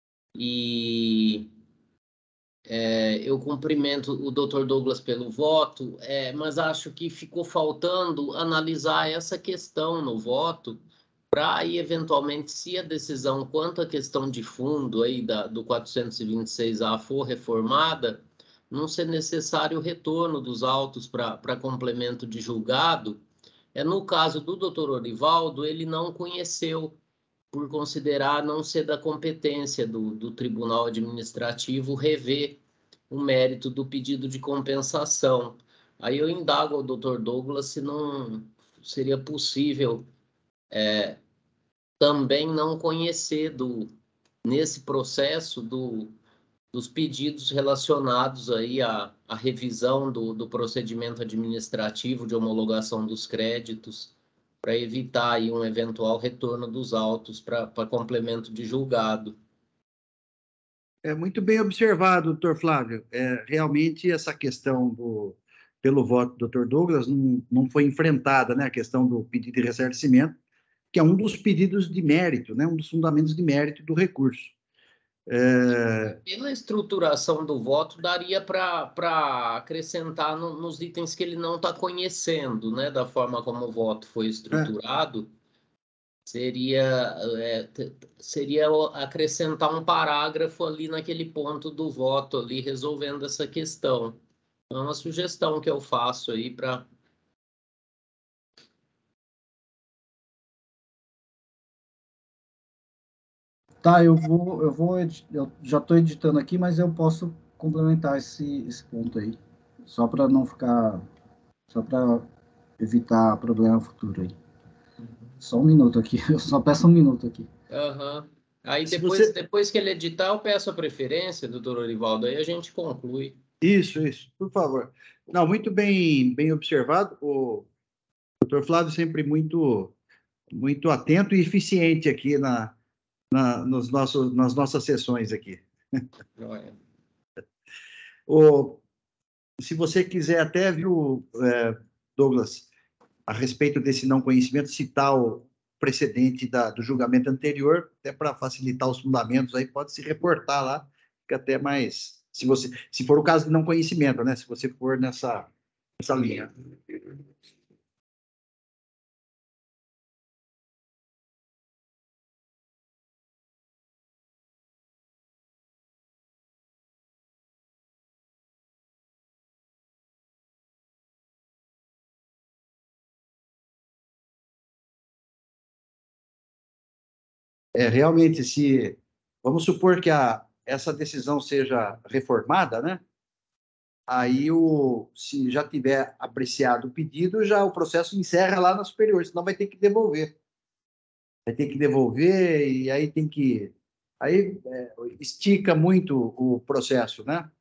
E eu cumprimento o doutor Douglas pelo voto, mas acho que ficou faltando analisar essa questão no voto para aí, eventualmente, se a decisão quanto à questão de fundo aí do 426A for reformada, não ser necessário o retorno dos autos para complemento de julgado. No caso do doutor Orivaldo, ele não conheceu, por considerar não ser da competência do Tribunal Administrativo rever o mérito do pedido de compensação. Aí eu indago ao doutor Douglas se não seria possível também não conhecer nesse processo dos pedidos relacionados aí à revisão do procedimento administrativo de homologação dos créditos, para evitar aí um eventual retorno dos autos para complemento de julgado. É muito bem observado, doutor Flávio. Realmente essa questão pelo voto do doutor Douglas não foi enfrentada, né? A questão do pedido de ressarcimento, que é um dos pedidos de mérito, né? Um dos fundamentos de mérito do recurso. Pela estruturação do voto, daria para acrescentar nos itens que ele não está conhecendo, né? Da forma como o voto foi estruturado, seria acrescentar um parágrafo ali naquele ponto do voto ali, resolvendo essa questão. É uma sugestão que eu faço aí para... Tá, eu já estou editando aqui, mas eu posso complementar esse ponto aí, só para não ficar, só para evitar problema futuro aí. Só um minuto aqui, eu só peço um minuto aqui. Uhum. Aí Se depois que ele editar, eu peço a preferência, doutor Orivaldo, aí a gente conclui. Isso, por favor. Não, muito bem observado. O doutor Flávio sempre muito atento e eficiente aqui nas nossas sessões aqui. Joia. Se você quiser até, viu, Douglas, a respeito desse não conhecimento, citar o precedente do julgamento anterior, até para facilitar os fundamentos, aí pode se reportar lá, fica até mais, se for o caso de não conhecimento, né? Se você for nessa linha. Realmente, vamos supor que essa decisão seja reformada, né? Aí, se já tiver apreciado o pedido, já o processo encerra lá na superior, senão vai ter que devolver. Vai ter que devolver e aí estica muito o processo, né?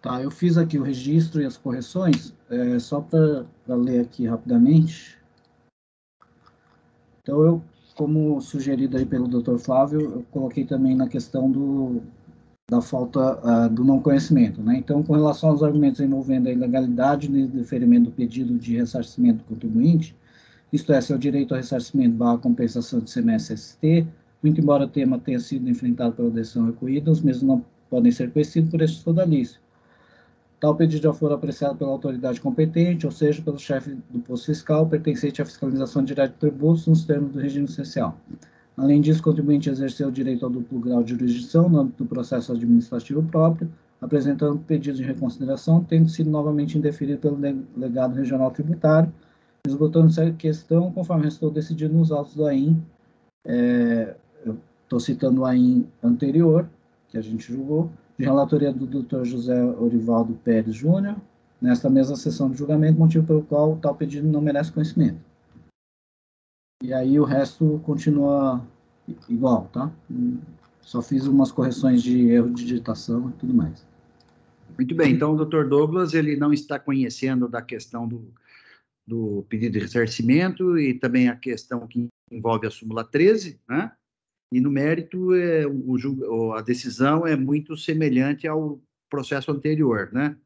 Tá, eu fiz aqui o registro e as correções, só para ler aqui rapidamente. Então, como sugerido aí pelo Dr. Flávio, eu coloquei também na questão da falta do não conhecimento, né? Então, com relação aos argumentos envolvendo a ilegalidade no deferimento do pedido de ressarcimento do contribuinte, isto é, seu direito ao ressarcimento barra compensação de CMS-ST, muito embora o tema tenha sido enfrentado pela decisão recorrida, os mesmos não podem ser conhecidos por este sodalício. Tal pedido já for apreciado pela autoridade competente, ou seja, pelo chefe do posto fiscal, pertencente à fiscalização direta de tributos nos termos do regime especial. Além disso, o contribuinte exerceu o direito ao duplo grau de jurisdição no âmbito do processo administrativo próprio, apresentando pedido de reconsideração, tendo sido novamente indeferido pelo delegado regional tributário, esgotando-se a questão, conforme restou decidido nos autos do AIN. Eu estou citando o AIN anterior, que a gente julgou, de relatoria do Dr. José Orivaldo Pérez Júnior, nesta mesma sessão de julgamento, motivo pelo qual tal pedido não merece conhecimento. E aí o resto continua igual, tá? Só fiz umas correções de erro de digitação e tudo mais. Muito bem, então o doutor Douglas, ele não está conhecendo da questão do pedido de ressarcimento e também a questão que envolve a súmula 13, né? E no mérito, a decisão é muito semelhante ao processo anterior, né?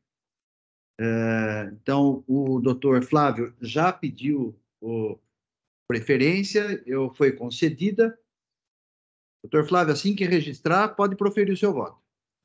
Então, o doutor Flávio já pediu preferência, foi concedida. Doutor Flávio, assim que registrar, pode proferir o seu voto.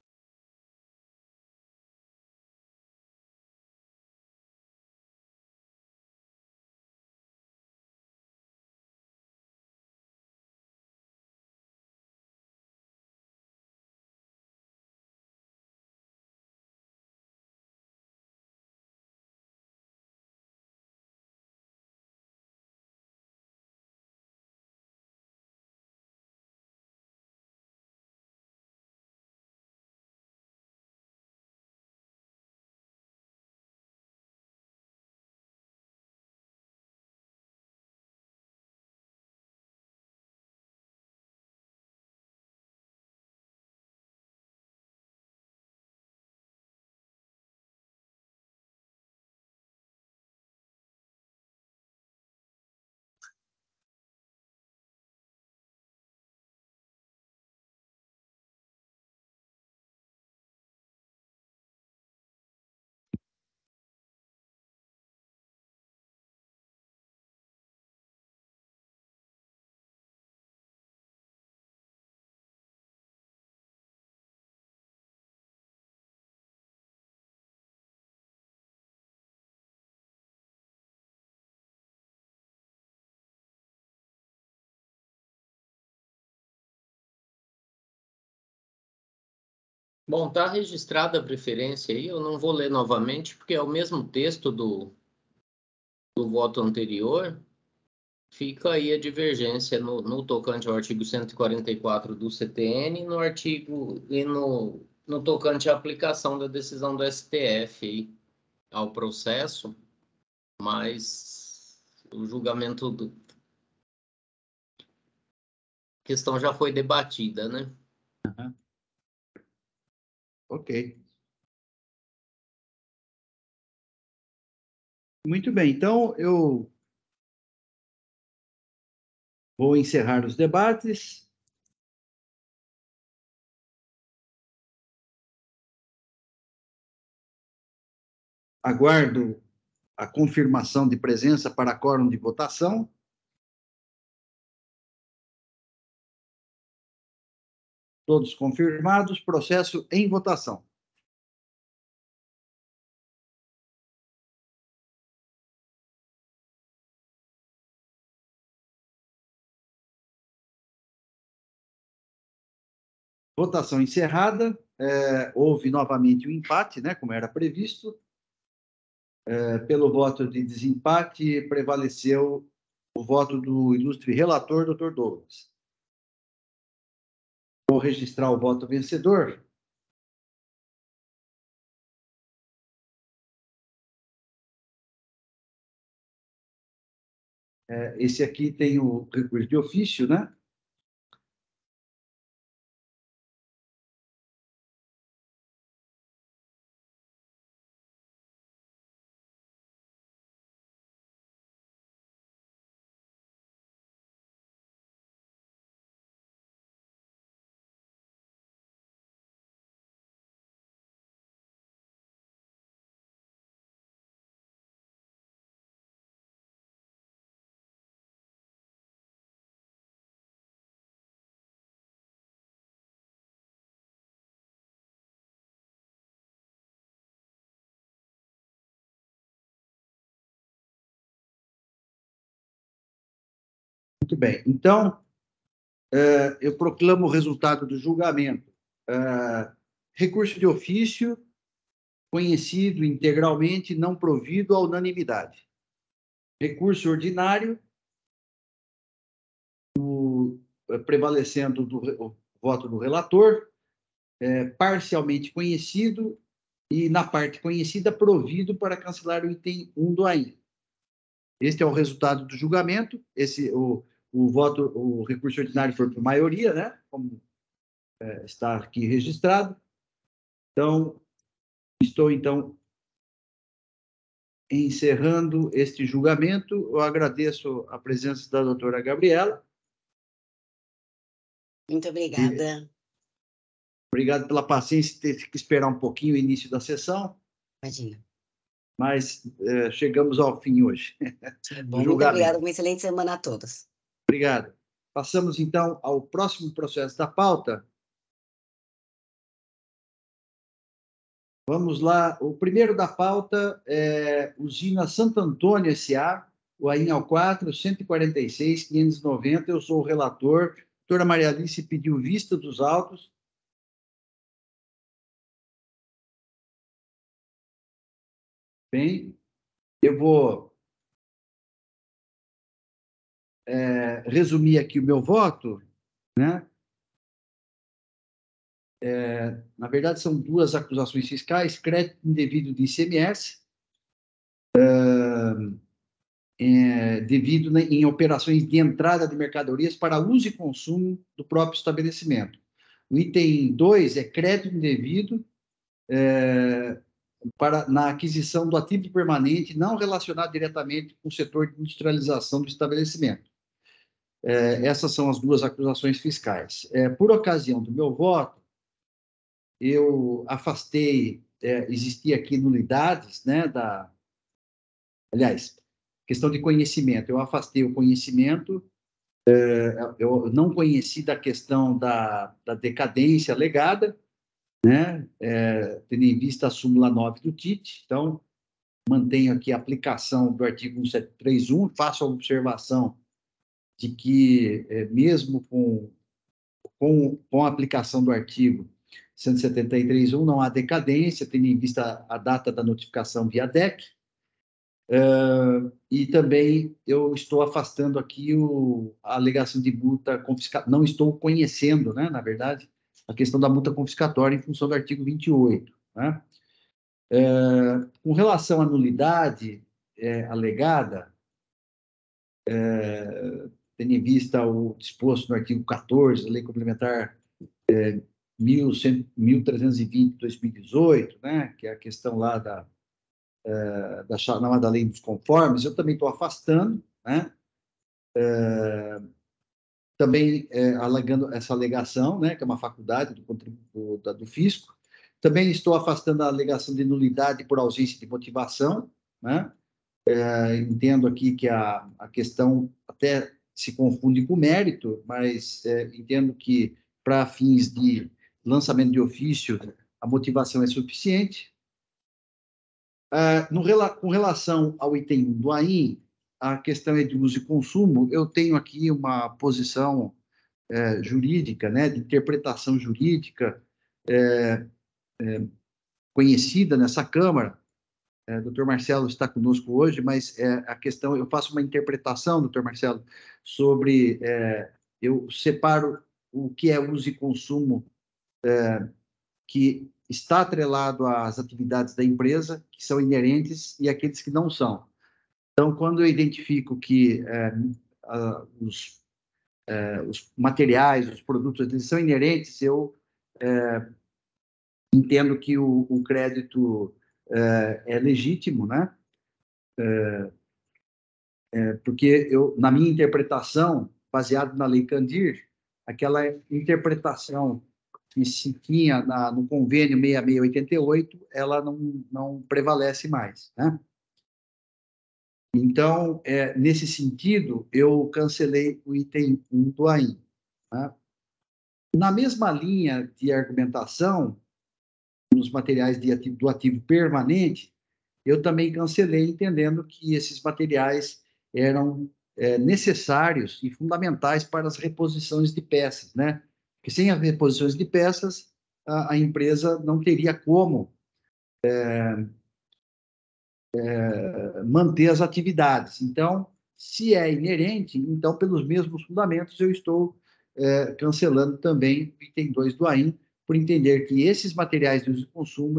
Bom, está registrada a preferência aí, eu não vou ler novamente, porque é o mesmo texto do voto anterior. Fica aí a divergência no tocante ao artigo 144 do CTN no tocante à aplicação da decisão do STF aí, ao processo, mas o julgamento a questão já foi debatida, né? Uhum. Ok. Muito bem, então eu vou encerrar os debates. Aguardo a confirmação de presença para quórum de votação. Todos confirmados, processo em votação. Votação encerrada. Houve novamente o empate, né, como era previsto. Pelo voto de desempate, prevaleceu o voto do ilustre relator, Dr. Douglas. Vou registrar o voto vencedor. Esse aqui tem o recurso de ofício, né? Muito bem. Então, eu proclamo o resultado do julgamento. Recurso de ofício conhecido integralmente, não provido à unanimidade. Recurso ordinário, prevalecendo o voto do relator, parcialmente conhecido e, na parte conhecida, provido para cancelar o item 1 do AIN. Este é o resultado do julgamento. O recurso ordinário foi por maioria, né? Como está aqui registrado. Então, estou, encerrando este julgamento. Eu agradeço a presença da doutora Gabriela. Muito obrigada. Obrigado pela paciência, ter que esperar um pouquinho o início da sessão. Imagina. Mas chegamos ao fim hoje. Bom, muito obrigada. Uma excelente semana a todos. Obrigado. Passamos, então, ao próximo processo da pauta. Vamos lá. O primeiro da pauta é Usina Santo Antônio S.A., o AIN ao 4, 146, 590. Eu sou o relator. A doutora Maria Alice pediu vista dos autos. Bem, eu vou resumir aqui o meu voto, né? Na verdade, são duas acusações fiscais: crédito indevido de ICMS, devido em operações de entrada de mercadorias para uso e consumo do próprio estabelecimento. O item 2 é crédito indevido na aquisição do ativo permanente não relacionado diretamente com o setor de industrialização do estabelecimento. Essas são as duas acusações fiscais. Por ocasião do meu voto, eu afastei, existia aqui nulidades, né, aliás, questão de conhecimento, eu afastei o conhecimento, eu não conheci da questão da decadência alegada, né, tendo em vista a súmula 9 do TIT, então, mantenho aqui a aplicação do artigo 1731, faço a observação de que, mesmo com a aplicação do artigo 173.1, não há decadência, tendo em vista a data da notificação via DEC, e também eu estou afastando aqui a alegação de multa confiscatória, não estou conhecendo, né, na verdade, a questão da multa confiscatória em função do artigo 28. Né? Com relação à nulidade alegada, tendo em vista o disposto no artigo 14 da Lei Complementar 1320 de 2018, né, que é a questão lá da Lei dos Conformes, eu também estou afastando, né, também alegando essa alegação, né, que é uma faculdade do fisco. Também estou afastando a alegação de nulidade por ausência de motivação, né. Entendo aqui que a questão até se confunde com o mérito, mas entendo que, para fins de lançamento de ofício, a motivação é suficiente. Com relação ao item 1 do AIN, a questão é de uso e consumo, eu tenho aqui uma posição jurídica, né, de interpretação jurídica conhecida nessa Câmara. Dr. Marcelo está conosco hoje, mas a questão, eu faço uma interpretação, Dr. Marcelo, sobre, eu separo o que é uso e consumo que está atrelado às atividades da empresa, que são inerentes, e aqueles que não são. Então, quando eu identifico que os materiais, os produtos, eles são inerentes, eu entendo que o crédito é legítimo, né? Porque na minha interpretação, baseado na Lei Candir, aquela interpretação que se tinha no convênio 6688, ela não prevalece mais, né? Então, nesse sentido, eu cancelei o item 1 do AIN. Né? Na mesma linha de argumentação, nos materiais do ativo permanente, eu também cancelei, entendendo que esses materiais eram necessários e fundamentais para as reposições de peças, né? Porque sem as reposições de peças, a empresa não teria como manter as atividades. Então, se é inerente, então, pelos mesmos fundamentos, eu estou cancelando também o item 2 do AIM, por entender que esses materiais de uso e consumo,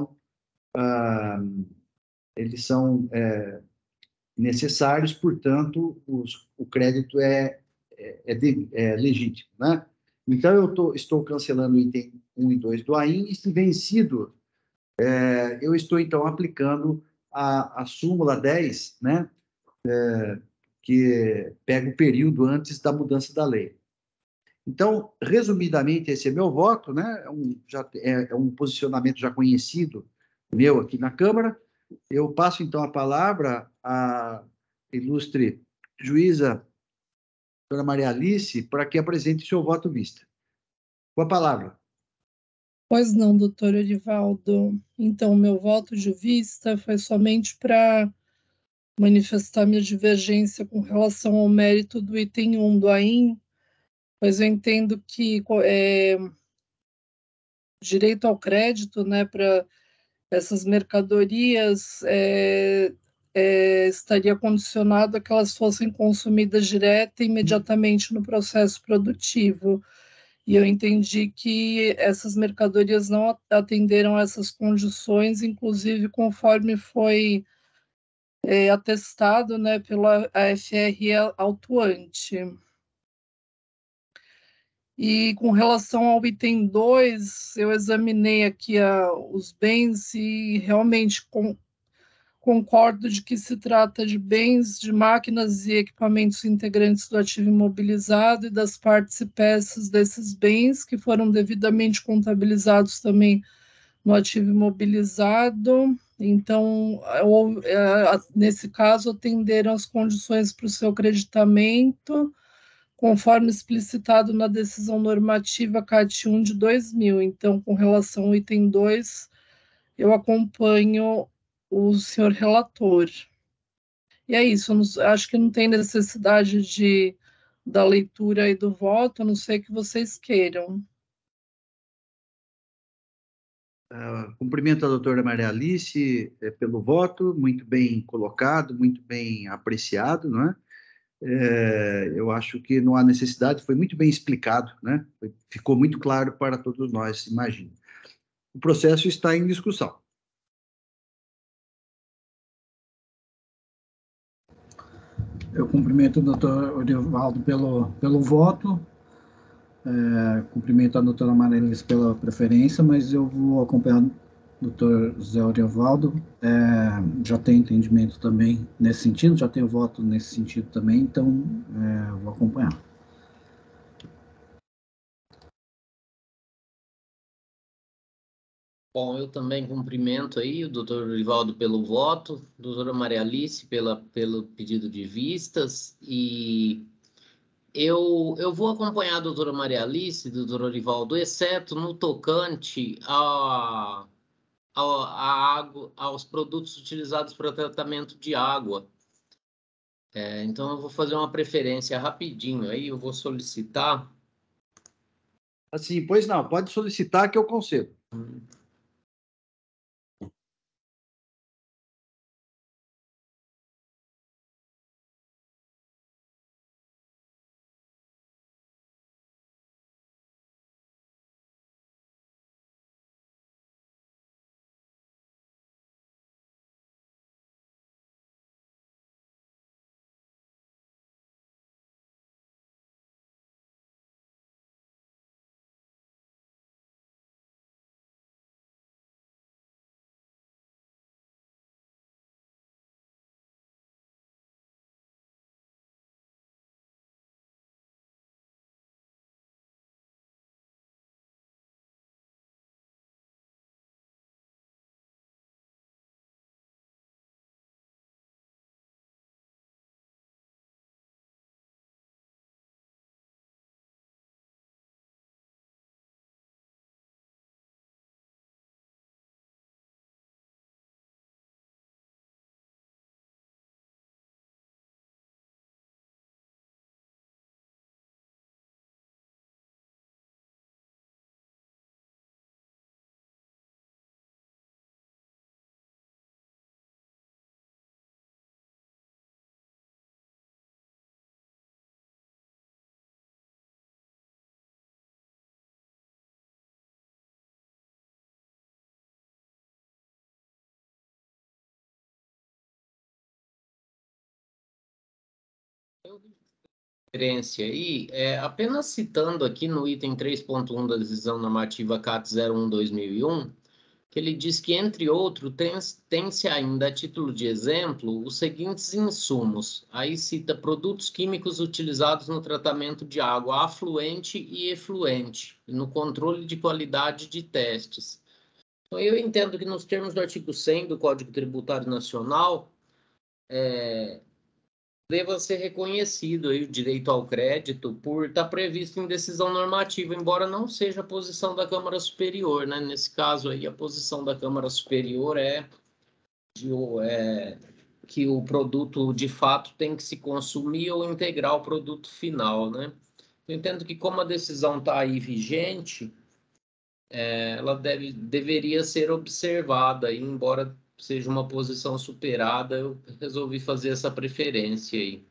eles são necessários, portanto, o crédito é legítimo, né? Então, estou cancelando o item 1 e 2 do AIM, e se vencido, eu estou, então, aplicando a súmula 10, né? Que pega o período antes da mudança da lei. Então, resumidamente, esse é meu voto, né? É um posicionamento já conhecido meu aqui na Câmara. Eu passo, então, a palavra à ilustre juíza, doutora Maria Alice, para que apresente o seu voto vista. Com a palavra. Pois não, doutor Orivaldo. Então, meu voto de vista foi somente para manifestar minha divergência com relação ao mérito do item 1 do AIM, pois eu entendo que direito ao crédito, né, para essas mercadorias estaria condicionado a que elas fossem consumidas direta e imediatamente no processo produtivo. E eu entendi que essas mercadorias não atenderam a essas condições, inclusive conforme foi atestado, né, pela AFR autuante. E com relação ao item 2, eu examinei aqui os bens e realmente concordo de que se trata de bens, de máquinas e equipamentos integrantes do ativo imobilizado e das partes e peças desses bens que foram devidamente contabilizados também no ativo imobilizado. Então, nesse caso, atenderam as condições para o seu creditamento, conforme explicitado na decisão normativa CAT 1 de 2000. Então, com relação ao item 2, eu acompanho o senhor relator. E é isso, acho que não tem necessidade da leitura e do voto, a não ser que vocês queiram. Cumprimento a doutora Maria Alice pelo voto, muito bem colocado, muito bem apreciado, não é? Eu acho que não há necessidade, foi muito bem explicado, né? Ficou muito claro para todos nós, imagino. O processo está em discussão. Eu cumprimento o doutor Orivaldo pelo voto, cumprimento a doutora Marilis pela preferência, mas eu vou acompanhar o doutor Zé Orivaldo, já tem entendimento também nesse sentido, já tenho voto nesse sentido também, então vou acompanhar. Bom, eu também cumprimento aí o doutor Rivaldo pelo voto, doutora Maria Alice pelo pedido de vistas, e eu vou acompanhar a doutora Maria Alice e o doutor Rivaldo, exceto no tocante água, aos produtos utilizados para tratamento de água. Então, eu vou fazer uma preferência rapidinho aí, eu vou solicitar. Assim, pois não, pode solicitar que eu concedo. Referência aí, apenas citando aqui no item 3.1 da decisão normativa CAT 01/2001, que ele diz que, entre outros, tem-se ainda, a título de exemplo, os seguintes insumos. Aí cita produtos químicos utilizados no tratamento de água afluente e efluente, e no controle de qualidade de testes. Então, eu entendo que, nos termos do artigo 100 do Código Tributário Nacional, deva ser reconhecido aí o direito ao crédito por estar previsto em decisão normativa, embora não seja a posição da Câmara Superior, né? Nesse caso aí, a posição da Câmara Superior é que o produto, de fato, tem que se consumir ou integrar o produto final, né? Eu entendo que, como a decisão está aí vigente, ela deveria ser observada, aí, embora seja uma posição superada, eu resolvi fazer essa preferência aí.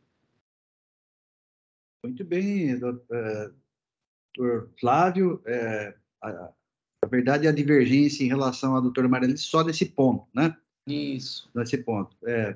Muito bem, doutor Flávio. Na verdade, a divergência em relação à doutora Maria Alice só nesse ponto, né? Isso. Nesse ponto.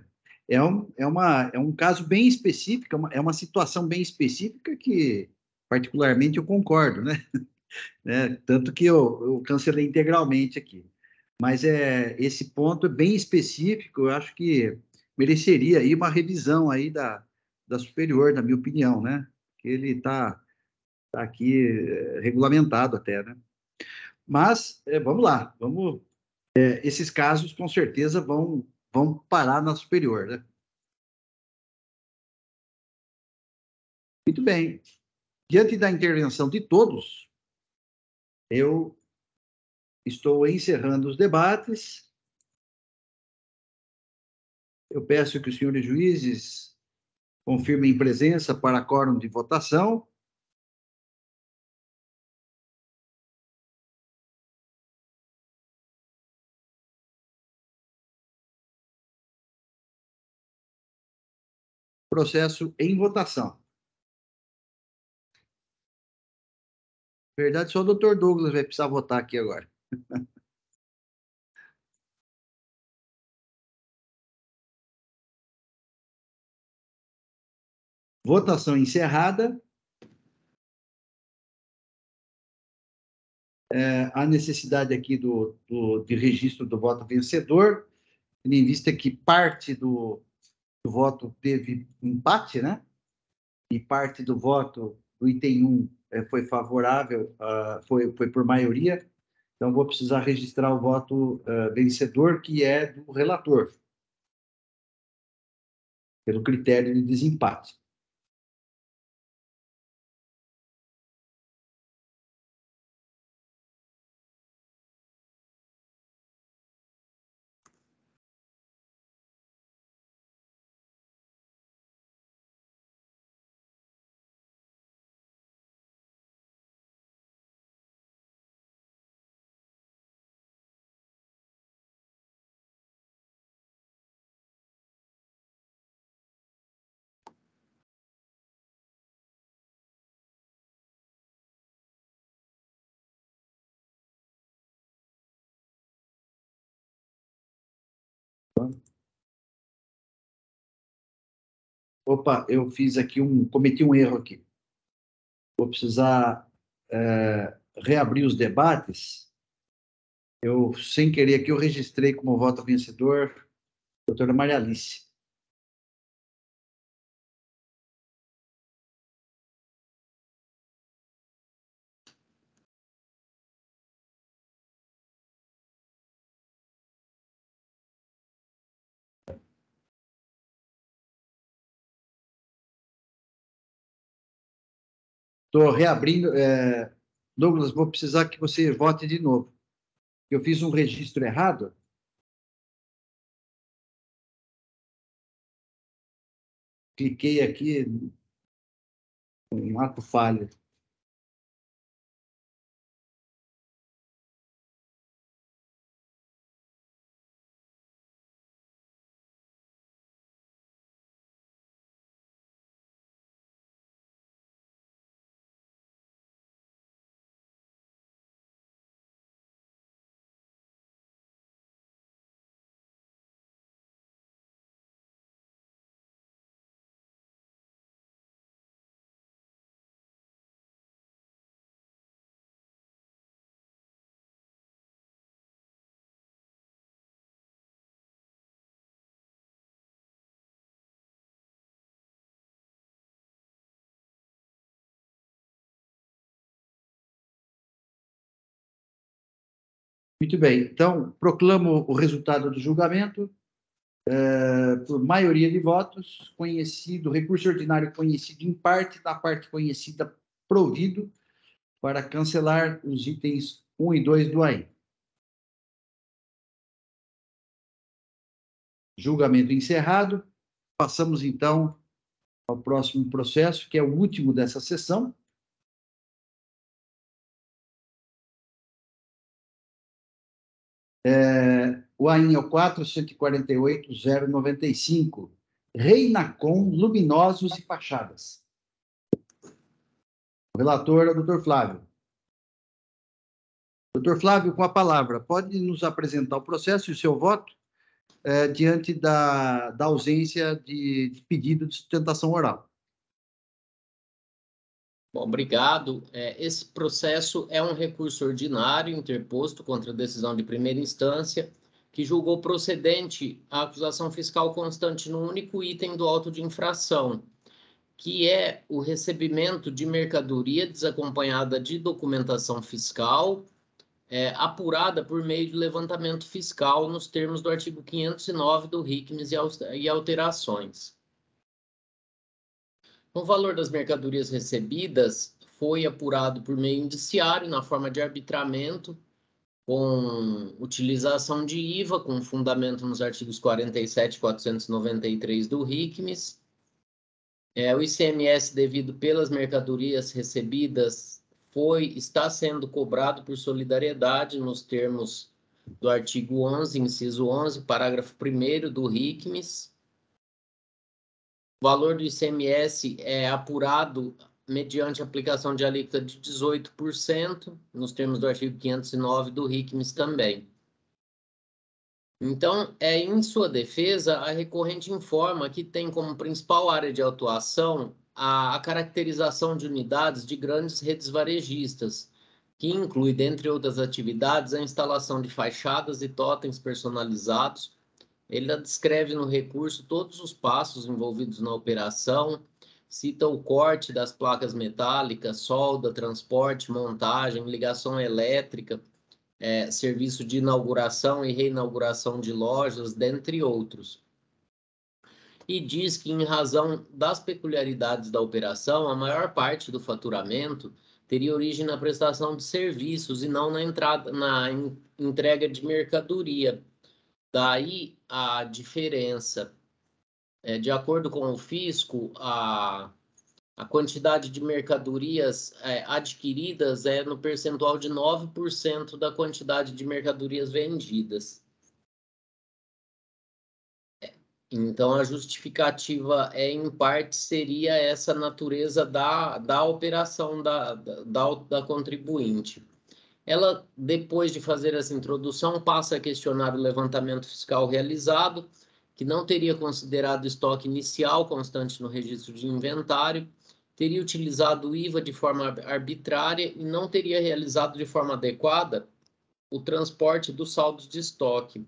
É um caso bem específico, é uma situação bem específica que, particularmente, eu concordo, né? Tanto que eu cancelei integralmente aqui. Mas esse ponto é bem específico, eu acho que mereceria aí uma revisão aí da superior, na minha opinião, né? Que ele está aqui regulamentado até, né? Mas vamos lá, esses casos com certeza vão parar na superior, né? Muito bem. Diante da intervenção de todos, eu estou encerrando os debates. Eu peço que os senhores juízes confirmem presença para quórum de votação. Processo em votação. Na verdade, só o doutor Douglas vai precisar votar aqui agora. Votação encerrada. A necessidade aqui de registro do voto vencedor, tendo em vista que parte do voto teve empate, né? E parte do voto do item 1 foi favorável, foi por maioria. Então, vou precisar registrar o voto vencedor, que é do relator, pelo critério de desempate. Opa, eu cometi um erro aqui. Vou precisar reabrir os debates. Eu, sem querer aqui, eu registrei como voto vencedor a doutora Maria Alice. Estou reabrindo. Douglas, vou precisar que você vote de novo. Eu fiz um registro errado. Cliquei aqui em ato falho. Muito bem. Então, proclamo o resultado do julgamento. Por maioria de votos, conhecido, recurso ordinário conhecido em parte, da parte conhecida provido, para cancelar os itens 1 e 2 do AI. Julgamento encerrado. Passamos, então, ao próximo processo, que é o último dessa sessão. O AIN é o 4.148.095, Reinacom, Luminosos e Fachadas. O relator é o Dr. Flávio. Dr. Flávio, com a palavra, pode nos apresentar o processo e o seu voto diante da ausência de pedido de sustentação oral. Bom, obrigado. Esse processo é um recurso ordinário interposto contra a decisão de primeira instância, que julgou procedente a acusação fiscal constante no único item do auto de infração, que é o recebimento de mercadoria desacompanhada de documentação fiscal, apurada por meio de levantamento fiscal nos termos do artigo 509 do RICMES e alterações. O valor das mercadorias recebidas foi apurado por meio indiciário, na forma de arbitramento, com utilização de IVA, com fundamento nos artigos 47 e 493 do RICMES. O ICMS devido pelas mercadorias recebidas está sendo cobrado por solidariedade nos termos do artigo 11, inciso 11, parágrafo 1º do RICMES. O valor do ICMS é apurado mediante aplicação de alíquota de 18%, nos termos do artigo 509 do RICMES também. Então, em sua defesa, a recorrente informa que tem como principal área de atuação a caracterização de unidades de grandes redes varejistas, que inclui, dentre outras atividades, a instalação de fachadas e totens personalizados. Ele descreve no recurso todos os passos envolvidos na operação, cita o corte das placas metálicas, solda, transporte, montagem, ligação elétrica, serviço de inauguração e reinauguração de lojas, dentre outros. E diz que, em razão das peculiaridades da operação, a maior parte do faturamento teria origem na prestação de serviços e não na entrega de mercadoria. Daí a diferença. De acordo com o fisco, a quantidade de mercadorias adquiridas é no percentual de 9% da quantidade de mercadorias vendidas. Então, a justificativa, em parte, seria essa natureza da operação da contribuinte. Ela, depois de fazer essa introdução, passa a questionar o levantamento fiscal realizado, que não teria considerado estoque inicial constante no registro de inventário, teria utilizado o IVA de forma arbitrária e não teria realizado de forma adequada o transporte dos saldos de estoque.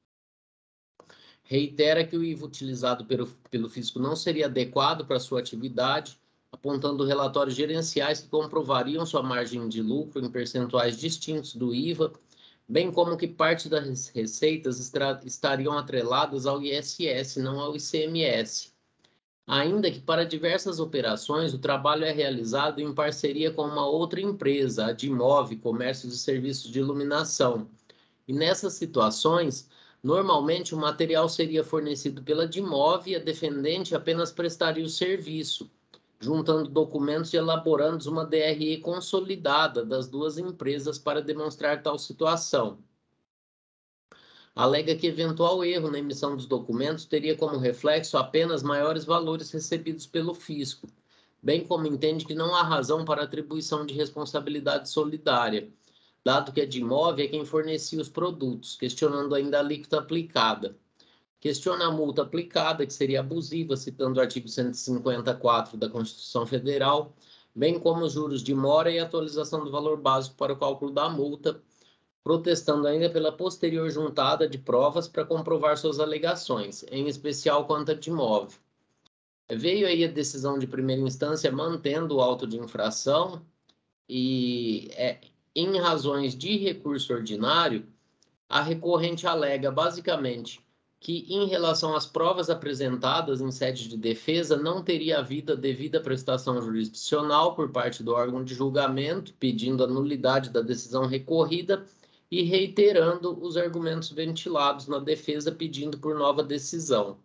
Reitera que o IVA utilizado pelo fisco não seria adequado para sua atividade, apontando relatórios gerenciais que comprovariam sua margem de lucro em percentuais distintos do IVA, bem como que parte das receitas estariam atreladas ao ISS, não ao ICMS. Ainda que para diversas operações o trabalho é realizado em parceria com uma outra empresa, a Dimov, Comércio de Serviços de Iluminação. E nessas situações, normalmente o material seria fornecido pela Dimov e a defendente apenas prestaria o serviço, juntando documentos e elaborando uma DRE consolidada das duas empresas para demonstrar tal situação. Alega que eventual erro na emissão dos documentos teria como reflexo apenas maiores valores recebidos pelo fisco, bem como entende que não há razão para atribuição de responsabilidade solidária, dado que a Dimov é quem fornecia os produtos, questionando ainda a alíquota aplicada. Questiona a multa aplicada, que seria abusiva, citando o artigo 154 da Constituição Federal, bem como os juros de mora e atualização do valor básico para o cálculo da multa, protestando ainda pela posterior juntada de provas para comprovar suas alegações, em especial quanto a Dimov. Veio aí a decisão de primeira instância mantendo o auto de infração e, em razões de recurso ordinário, a recorrente alega basicamente que, em relação às provas apresentadas em sede de defesa, não teria havido a devida prestação jurisdicional por parte do órgão de julgamento, pedindo a nulidade da decisão recorrida e reiterando os argumentos ventilados na defesa, pedindo por nova decisão.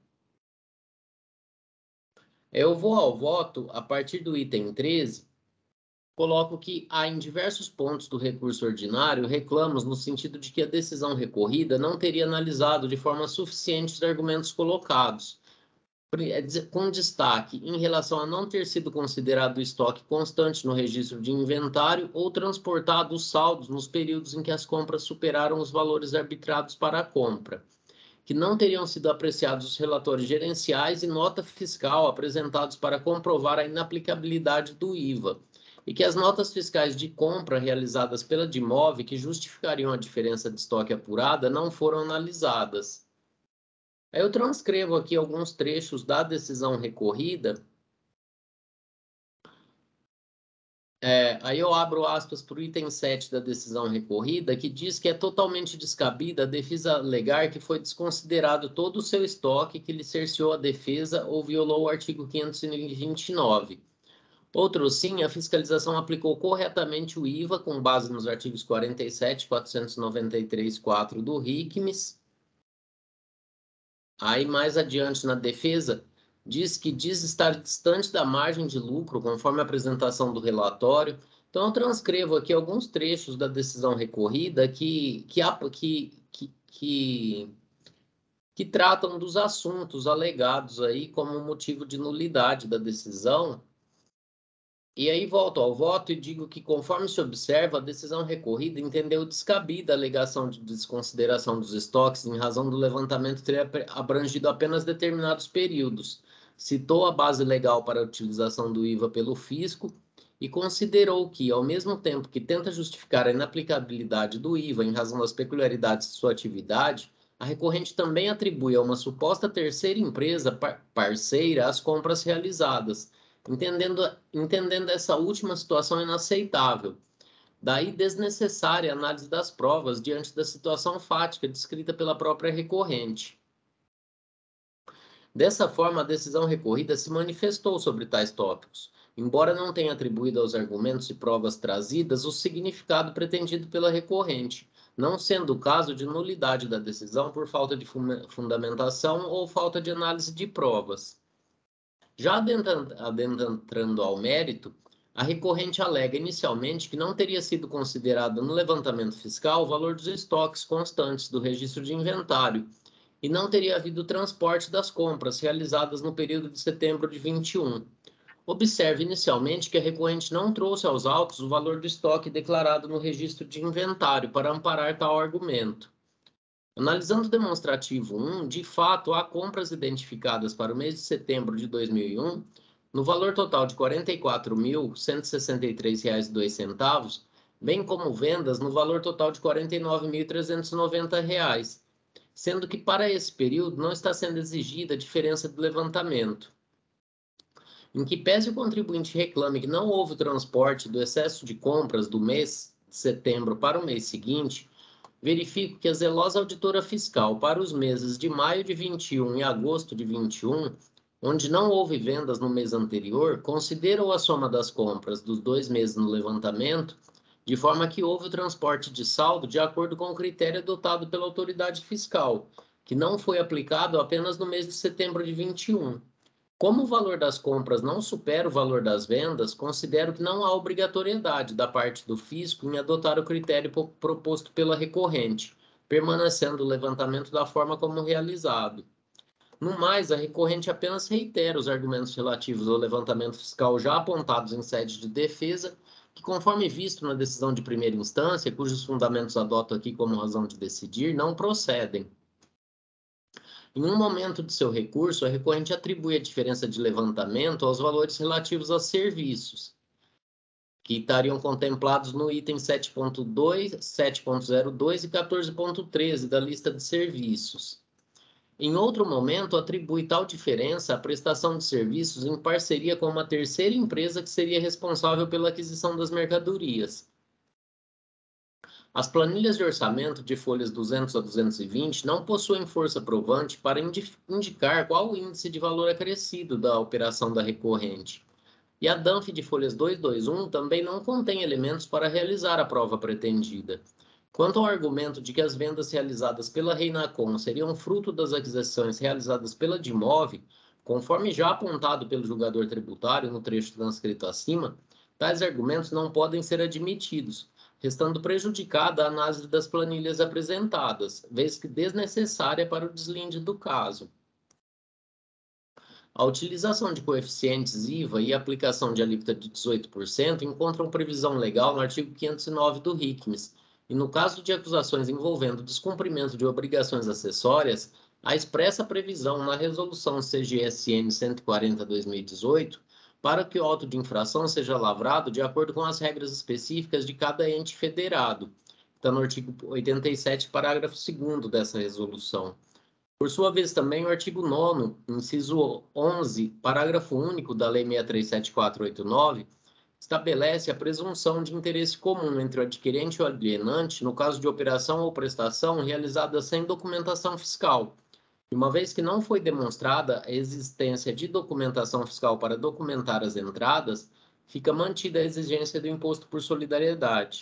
Eu vou ao voto a partir do item 13. Coloco que há em diversos pontos do recurso ordinário reclamos no sentido de que a decisão recorrida não teria analisado de forma suficiente os argumentos colocados, com destaque em relação a não ter sido considerado o estoque constante no registro de inventário ou transportado os saldos nos períodos em que as compras superaram os valores arbitrados para a compra, que não teriam sido apreciados os relatórios gerenciais e nota fiscal apresentados para comprovar a inaplicabilidade do IVA, e que as notas fiscais de compra realizadas pela DIMOV, que justificariam a diferença de estoque apurada, não foram analisadas. Eu transcrevo aqui alguns trechos da decisão recorrida. Aí eu abro aspas para o item 7 da decisão recorrida, que diz que é totalmente descabida a defesa alegar que foi desconsiderado todo o seu estoque que lhe cerceou a defesa ou violou o artigo 529. Outro sim, a fiscalização aplicou corretamente o IVA com base nos artigos 47 e 493.4 do RICMES. Aí mais adiante na defesa, diz que diz estar distante da margem de lucro conforme a apresentação do relatório. Então eu transcrevo aqui alguns trechos da decisão recorrida que tratam dos assuntos alegados aí como motivo de nulidade da decisão. E aí volto ao voto e digo que, conforme se observa, a decisão recorrida entendeu descabida a alegação de desconsideração dos estoques em razão do levantamento ter abrangido apenas determinados períodos, citou a base legal para a utilização do IVA pelo fisco e considerou que, ao mesmo tempo que tenta justificar a inaplicabilidade do IVA em razão das peculiaridades de sua atividade, a recorrente também atribui a uma suposta terceira empresa parceira as compras realizadas, entendendo essa última situação inaceitável. Daí desnecessária a análise das provas diante da situação fática descrita pela própria recorrente. Dessa forma, a decisão recorrida se manifestou sobre tais tópicos, embora não tenha atribuído aos argumentos e provas trazidas o significado pretendido pela recorrente, não sendo o caso de nulidade da decisão por falta de fundamentação ou falta de análise de provas. Já adentrando ao mérito, a recorrente alega inicialmente que não teria sido considerado no levantamento fiscal o valor dos estoques constantes do registro de inventário e não teria havido transporte das compras realizadas no período de setembro de 21. Observe inicialmente que a recorrente não trouxe aos autos o valor do estoque declarado no registro de inventário para amparar tal argumento. Analisando o demonstrativo 1, de fato, há compras identificadas para o mês de setembro de 2001, no valor total de R$ 44.163,02, bem como vendas no valor total de R$ 49.390, sendo que para esse período não está sendo exigida a diferença de levantamento. Em que pese o contribuinte reclame que não houve o transporte do excesso de compras do mês de setembro para o mês seguinte, verifico que a zelosa auditora fiscal para os meses de maio de 21 e agosto de 21, onde não houve vendas no mês anterior, considerou a soma das compras dos 2 meses no levantamento, de forma que houve o transporte de saldo de acordo com o critério adotado pela autoridade fiscal, que não foi aplicado apenas no mês de setembro de 21. Como o valor das compras não supera o valor das vendas, considero que não há obrigatoriedade da parte do fisco em adotar o critério proposto pela recorrente, permanecendo o levantamento da forma como realizado. No mais, a recorrente apenas reitera os argumentos relativos ao levantamento fiscal já apontados em sede de defesa, que, conforme visto na decisão de primeira instância, cujos fundamentos adoto aqui como razão de decidir, não procedem. Em um momento de seu recurso, a recorrente atribui a diferença de levantamento aos valores relativos a serviços, que estariam contemplados no item 7.2, 7.02 e 14.13 da lista de serviços. Em outro momento, atribui tal diferença à prestação de serviços em parceria com uma terceira empresa que seria responsável pela aquisição das mercadorias. As planilhas de orçamento de folhas 200 a 220 não possuem força provante para indicar qual o índice de valor acrescido da operação da recorrente. E a DANF de folhas 221 também não contém elementos para realizar a prova pretendida. Quanto ao argumento de que as vendas realizadas pela Reinacom seriam fruto das aquisições realizadas pela Dimov, conforme já apontado pelo julgador tributário no trecho transcrito acima, tais argumentos não podem ser admitidos, restando prejudicada a análise das planilhas apresentadas, vez que desnecessária para o deslinde do caso. A utilização de coeficientes IVA e a aplicação de alíquota de 18% encontram previsão legal no artigo 509 do RICMES, e no caso de acusações envolvendo descumprimento de obrigações acessórias, há expressa previsão na Resolução CGSN 140/2018 para que o auto de infração seja lavrado de acordo com as regras específicas de cada ente federado. Está no artigo 87, parágrafo 2º dessa resolução. Por sua vez, também o artigo 9º, inciso 11, parágrafo único da Lei 637489, estabelece a presunção de interesse comum entre o adquirente e o alienante no caso de operação ou prestação realizada sem documentação fiscal. E uma vez que não foi demonstrada a existência de documentação fiscal para documentar as entradas, fica mantida a exigência do imposto por solidariedade.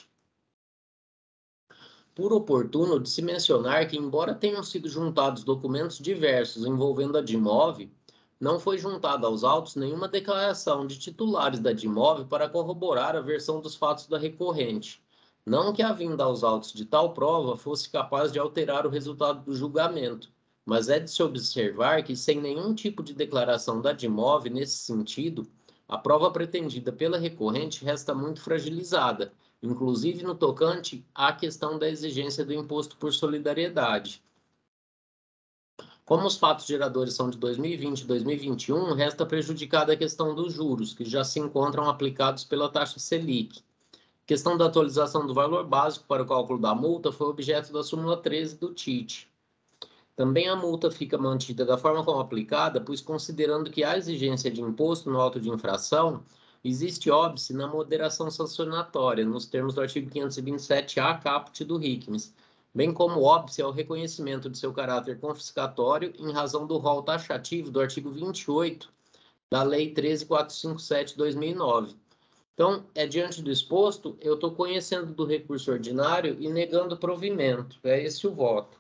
Por oportuno de se mencionar que, embora tenham sido juntados documentos diversos envolvendo a Dimov, não foi juntada aos autos nenhuma declaração de titulares da Dimov para corroborar a versão dos fatos da recorrente. Não que a vinda aos autos de tal prova fosse capaz de alterar o resultado do julgamento, mas é de se observar que, sem nenhum tipo de declaração da Dimov nesse sentido, a prova pretendida pela recorrente resta muito fragilizada, inclusive no tocante à questão da exigência do imposto por solidariedade. Como os fatos geradores são de 2020 e 2021, resta prejudicada a questão dos juros, que já se encontram aplicados pela taxa Selic. A questão da atualização do valor básico para o cálculo da multa foi objeto da súmula 13 do TIT. Também a multa fica mantida da forma como aplicada, pois considerando que há exigência de imposto no auto de infração, existe óbice na moderação sancionatória, nos termos do artigo 527-A caput do RICMES, bem como óbice ao reconhecimento de seu caráter confiscatório em razão do rol taxativo do artigo 28 da Lei 13.457/2009. Então, diante do exposto, eu estou conhecendo do recurso ordinário e negando o provimento. É esse o voto.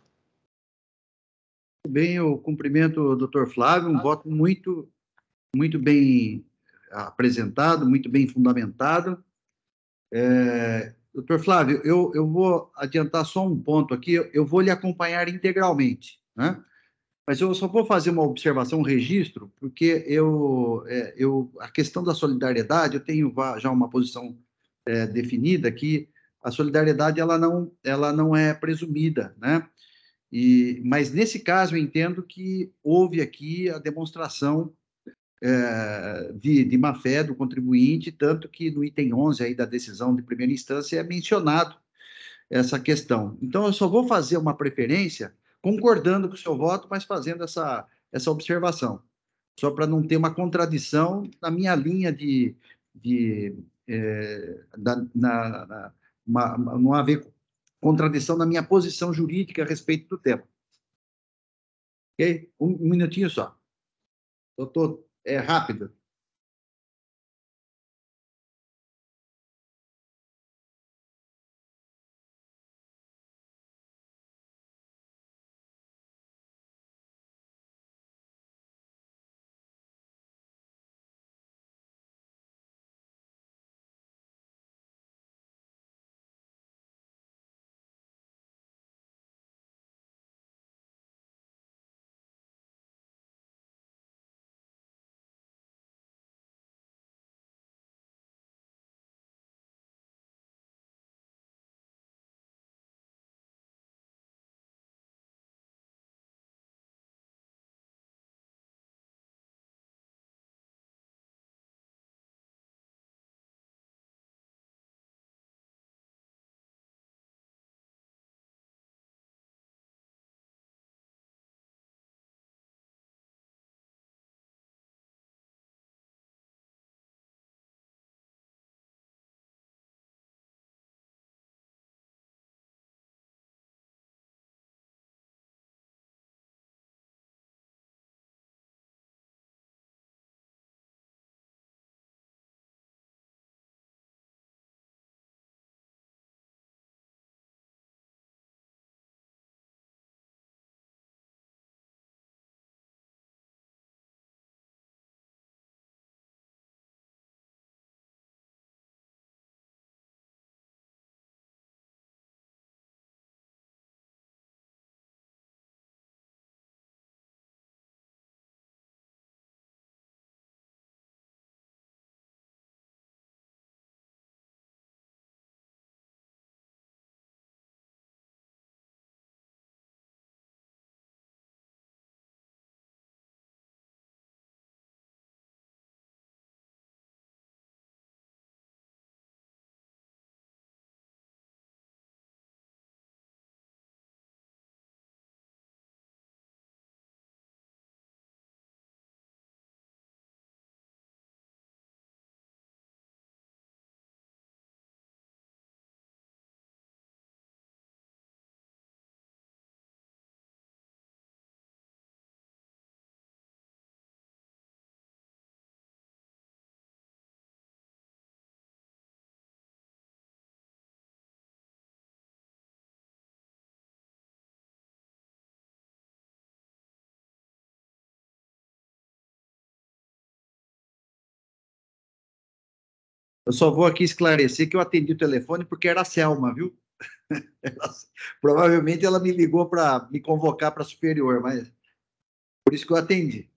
Bem, eu cumprimento o doutor Flávio, um voto muito bem apresentado, muito bem fundamentado. Doutor Flávio, eu vou adiantar só um ponto aqui, eu vou lhe acompanhar integralmente, né? Mas eu só vou fazer uma observação, um registro, porque a questão da solidariedade, eu tenho já uma posição definida que a solidariedade ela não é presumida, né? Mas nesse caso eu entendo que houve aqui a demonstração de má-fé do contribuinte, tanto que no item 11 aí da decisão de primeira instância é mencionado essa questão. Então, eu só vou fazer uma preferência concordando com o seu voto, mas fazendo essa observação, só para não ter uma contradição na minha linha não haver contradição na minha posição jurídica a respeito do tema. Ok? Um minutinho só. Doutor, rápido. Eu só vou aqui esclarecer que eu atendi o telefone porque era a Selma, viu? Provavelmente ela me ligou para me convocar para superior, mas por isso que eu atendi.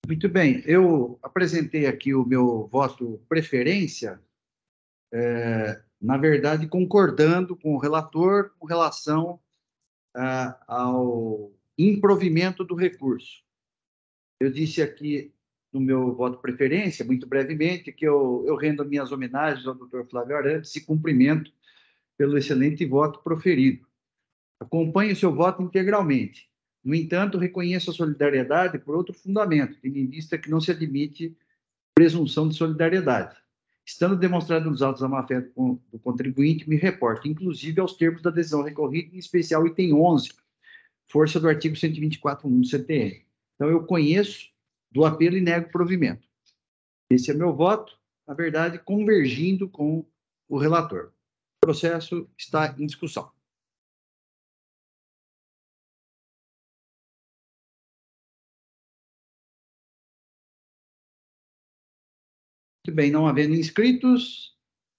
Muito bem, eu apresentei aqui o meu voto preferência, na verdade, concordando com o relator com relação ao improvimento do recurso. Eu disse aqui no meu voto preferência, muito brevemente, que eu rendo minhas homenagens ao Dr. Flávio Arantes e cumprimento pelo excelente voto proferido. Acompanho o seu voto integralmente. No entanto, reconheço a solidariedade por outro fundamento, tendo em vista que não se admite presunção de solidariedade. Estando demonstrado nos autos a má-fé do contribuinte, me reporto, inclusive aos termos da decisão recorrida, em especial item 11, força do artigo 124.1 do CTN. Então, eu conheço do apelo e nego o provimento. Esse é meu voto, na verdade, convergindo com o relator. O processo está em discussão. Muito bem, não havendo inscritos,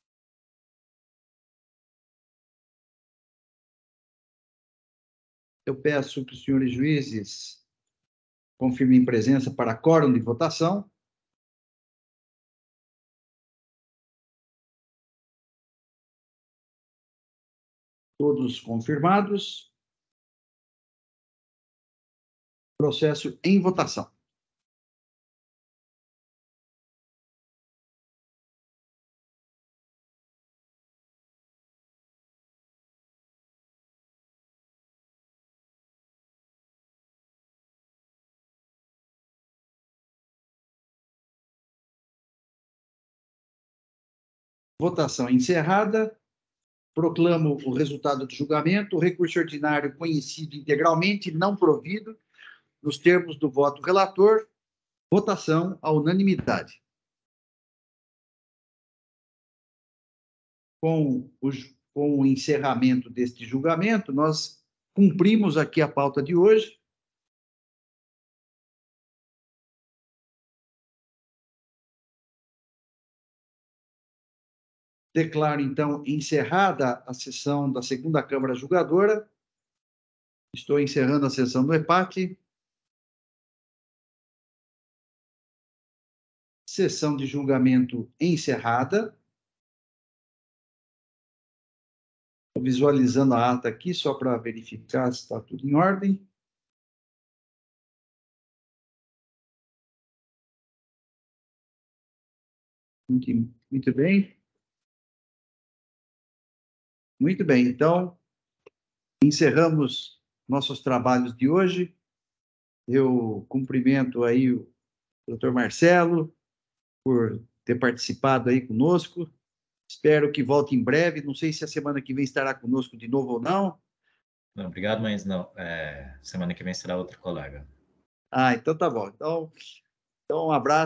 eu peço que os senhores juízes confirmem presença para quórum de votação. Todos confirmados. Processo em votação. Votação encerrada. Proclamo o resultado do julgamento. O recurso ordinário conhecido integralmente, não provido, nos termos do voto relator. Votação à unanimidade. Com o encerramento deste julgamento, nós cumprimos aqui a pauta de hoje. Declaro, então, encerrada a sessão da segunda Câmara Julgadora. Estou encerrando a sessão do EPAC. Sessão de julgamento encerrada. Estou visualizando a ata aqui, só para verificar se está tudo em ordem. Muito bem. Muito bem, então, encerramos nossos trabalhos de hoje. Eu cumprimento aí o Dr. Marcelo por ter participado aí conosco. Espero que volte em breve. Não sei se a semana que vem estará conosco de novo ou não. Não, obrigado, mas não. Semana que vem será outro colega. Então tá bom. Então um abraço.